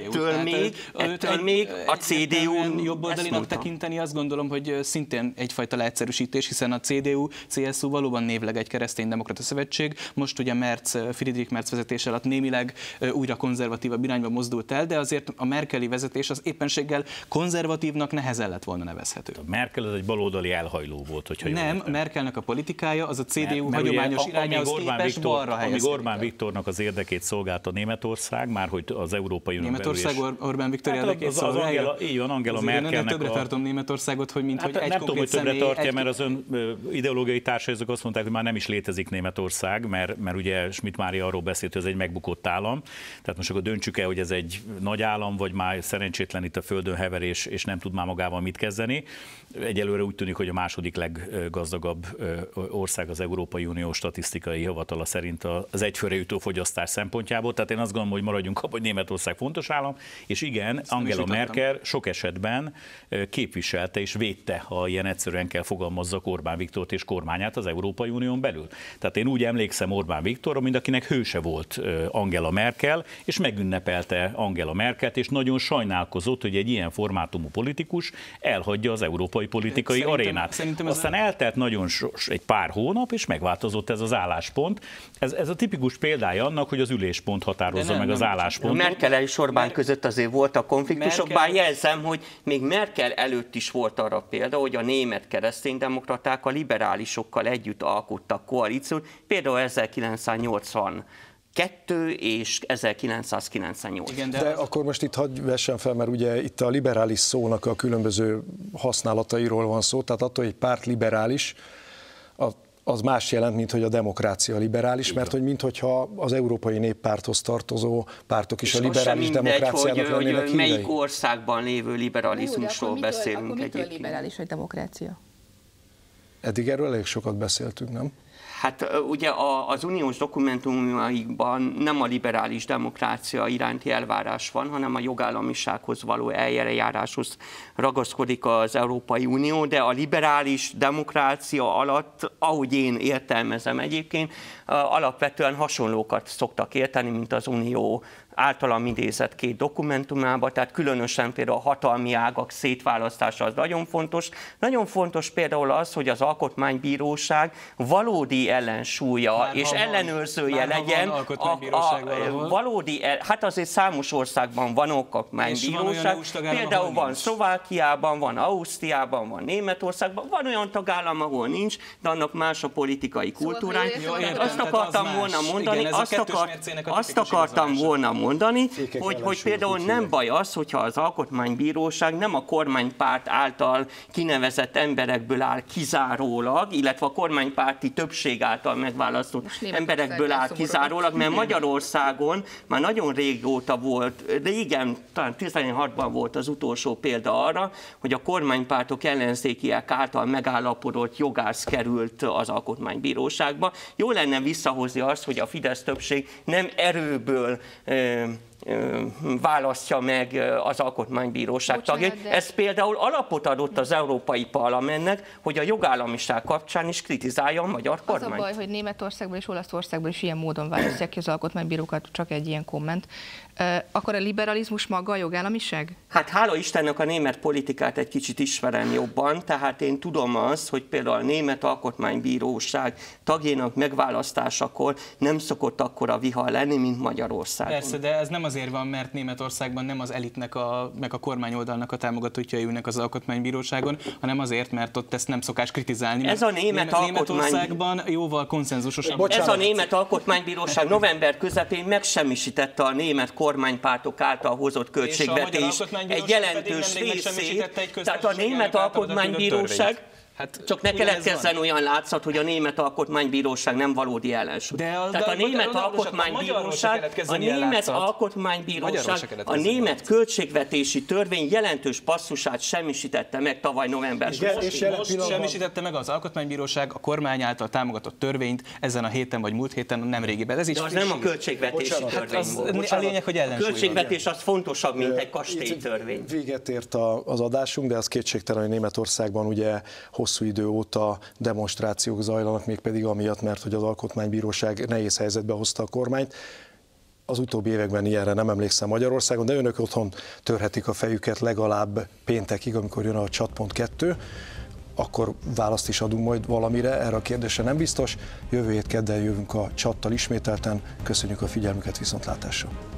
Ettől még a CDU jobboldalinak tekinteni, azt gondolom, hogy szintén egyfajta leegyszerűsítés, hiszen a CDU-CSU valóban névleg egy kereszténydemokrata szövetség. Most ugye Friedrich Merz vezetés alatt némileg újra konzervatívabb irányba mozdult el, de azért a merkeli vezetés az éppenséggel konzervatívnak nehezen lett volna nevezhető. A Merkel az egy baloldali elhajló volt, hogyha nem, Merkelnek a politikája az a CDU hagyományos irányához képest balra helyezkedik. Amíg Orbán Viktornak az érdekét szolgálta Németország, már hogy az Európai Unió Németország Orbán Viktor érdekét szolgálja. Így van, Angela Merkelnek. Többre tartom Németországot, hogy mint hogy egy nem tudom, hogy többre tartja, mert az ön ideológiai társai azt mondták, hogy már nem is létezik Németország, mert ugye Schmidt Mária arról beszélt, hogy ez egy megbukott állam. Tehát most akkor döntsük el, hogy ez egy nagy állam, vagy már szerencsétlen itt a földön hever, és nem tud már magával mit kezdeni. Egyelőre úgy tűnik, hogy a második leggazdagabb ország az Európai Unió statisztikai hivatala szerint az egyfőre jutó fogyasztás szempontjából. Tehát én azt gondolom, hogy maradjunk abban, hogy Németország fontos állam, és igen, Angela Merkel sok esetben képviselte és védte, ha ilyen egyszerűen kell fogalmazzak, Orbán Viktort és kormányát az Európai Unión belül. Tehát én úgy emlékszem Orbán Viktorra, mint akinek hőse volt Angela Merkel, és megünnepelte Angela Merkelt, és nagyon sajnálkozott, hogy egy ilyen formátumú politikus elhagyja az európai politikai arénát. Aztán eltelt nagyon egy pár hónap, és megváltozott ez az álláspont. Ez a tipikus példája annak, hogy az üléspont határozza meg az álláspontot. Merkel és Orbán között azért voltak konfliktusok, bár jelzem, hogy még Merkel előtt is volt arra példa, hogy a német kereszténydemokraták a liberálisokkal együtt alkottak koalíciót, például 1982 és 1998. Igen, de akkor most itt hadd vessen fel, mert ugye itt a liberális szónak a különböző használatairól van szó, tehát attól, hogy egy párt liberális, az más jelent, mint hogy a demokrácia liberális, mert hogy minthogyha az Európai Néppárthoz tartozó pártok is a liberális demokráciának lennének hívei. Melyik országban lévő liberalizmusról beszélünk egyébként. Mitől liberális egy demokrácia? Eddig erről elég sokat beszéltünk, nem? Hát ugye az uniós dokumentumaikban nem a liberális demokrácia iránti elvárás van, hanem a jogállamisághoz való eljáráshoz ragaszkodik az Európai Unió, de a liberális demokrácia alatt, ahogy én értelmezem egyébként, alapvetően hasonlókat szoktak érteni, mint az unió általam idézett 2 dokumentumába, tehát különösen például a hatalmi ágak szétválasztása az nagyon fontos. Nagyon fontos például az, hogy az Alkotmánybíróság valódi ellensúlya és ellenőrzője legyen. Valódi, hát azért számos országban van alkotmánybíróság, például van Szlovákiában, van Ausztriában, van Németországban, van olyan tagállam, ahol nincs, de annak más a politikai kultúrány. Azt akartam volna mondani, hogy például nem baj az, hogyha az Alkotmánybíróság nem a kormánypárt által kinevezett emberekből áll kizárólag, illetve a kormánypárti többség által megválasztott emberekből áll kizárólag, mert Magyarországon már nagyon régóta volt, régen, talán 16-ban volt az utolsó példa arra, hogy a kormánypártok ellenzékiek által megállapodott jogász került az Alkotmánybíróságba. Jó lenne visszahozni azt, hogy a Fidesz többség nem erőből választja meg az Alkotmánybíróság tagjait. Ez például alapot adott az Európai Parlamentnek, hogy a jogállamiság kapcsán is kritizálja a magyar kormányt. Az a baj, hogy Németországban és Olaszországban is ilyen módon választják ki az alkotmánybírókat, csak egy ilyen komment. Akkor a liberalizmus maga a jogállamiság? Hát hála Istennek a német politikát egy kicsit ismerem jobban, tehát én tudom azt, hogy például a Német Alkotmánybíróság tagjainak megválasztásakor nem szokott akkora vihar lenni, mint Magyarországon. Persze, de ez nem azért van, mert Németországban nem az elitnek, meg a kormányoldalnak a támogatottjai ülnek az Alkotmánybíróságon, hanem azért, mert ott ezt nem szokás kritizálni. Ez a Németországban jóval konszenzusosabb. Ez a Német Alkotmánybíróság november közepén megsemmisítette a német kormánypártok által hozott költségvetés egy jelentős részét. Tehát a Német Alkotmánybíróság, csak ne keletkezzen olyan látszat, hogy a Német Alkotmánybíróság nem valódi ellensúly. Tehát a Német Alkotmánybíróság a német költségvetési törvény jelentős passzusát semmisítette meg tavaly novemberben. Most semmisítette meg az Alkotmánybíróság a kormány által támogatott törvényt ezen a héten vagy múlt héten, nemrégiben. De az nem a költségvetési törvény volt. A lényeg, hogy ellensúly. A költségvetés az fontosabb, mint egy kastélytörvény. Véget ért az adásunk, de az kétségtelen, hogy Németországban ugye hosszú idő óta demonstrációk zajlanak, mégpedig amiatt, mert hogy az Alkotmánybíróság nehéz helyzetbe hozta a kormányt. Az utóbbi években ilyenre nem emlékszem Magyarországon, de önök otthon törhetik a fejüket legalább péntekig, amikor jön a Chat.2, akkor választ is adunk majd valamire, erre a kérdésre nem biztos. Jövő hét kedden jövünk a Chattal ismételten. Köszönjük a figyelmüket, viszontlátásra!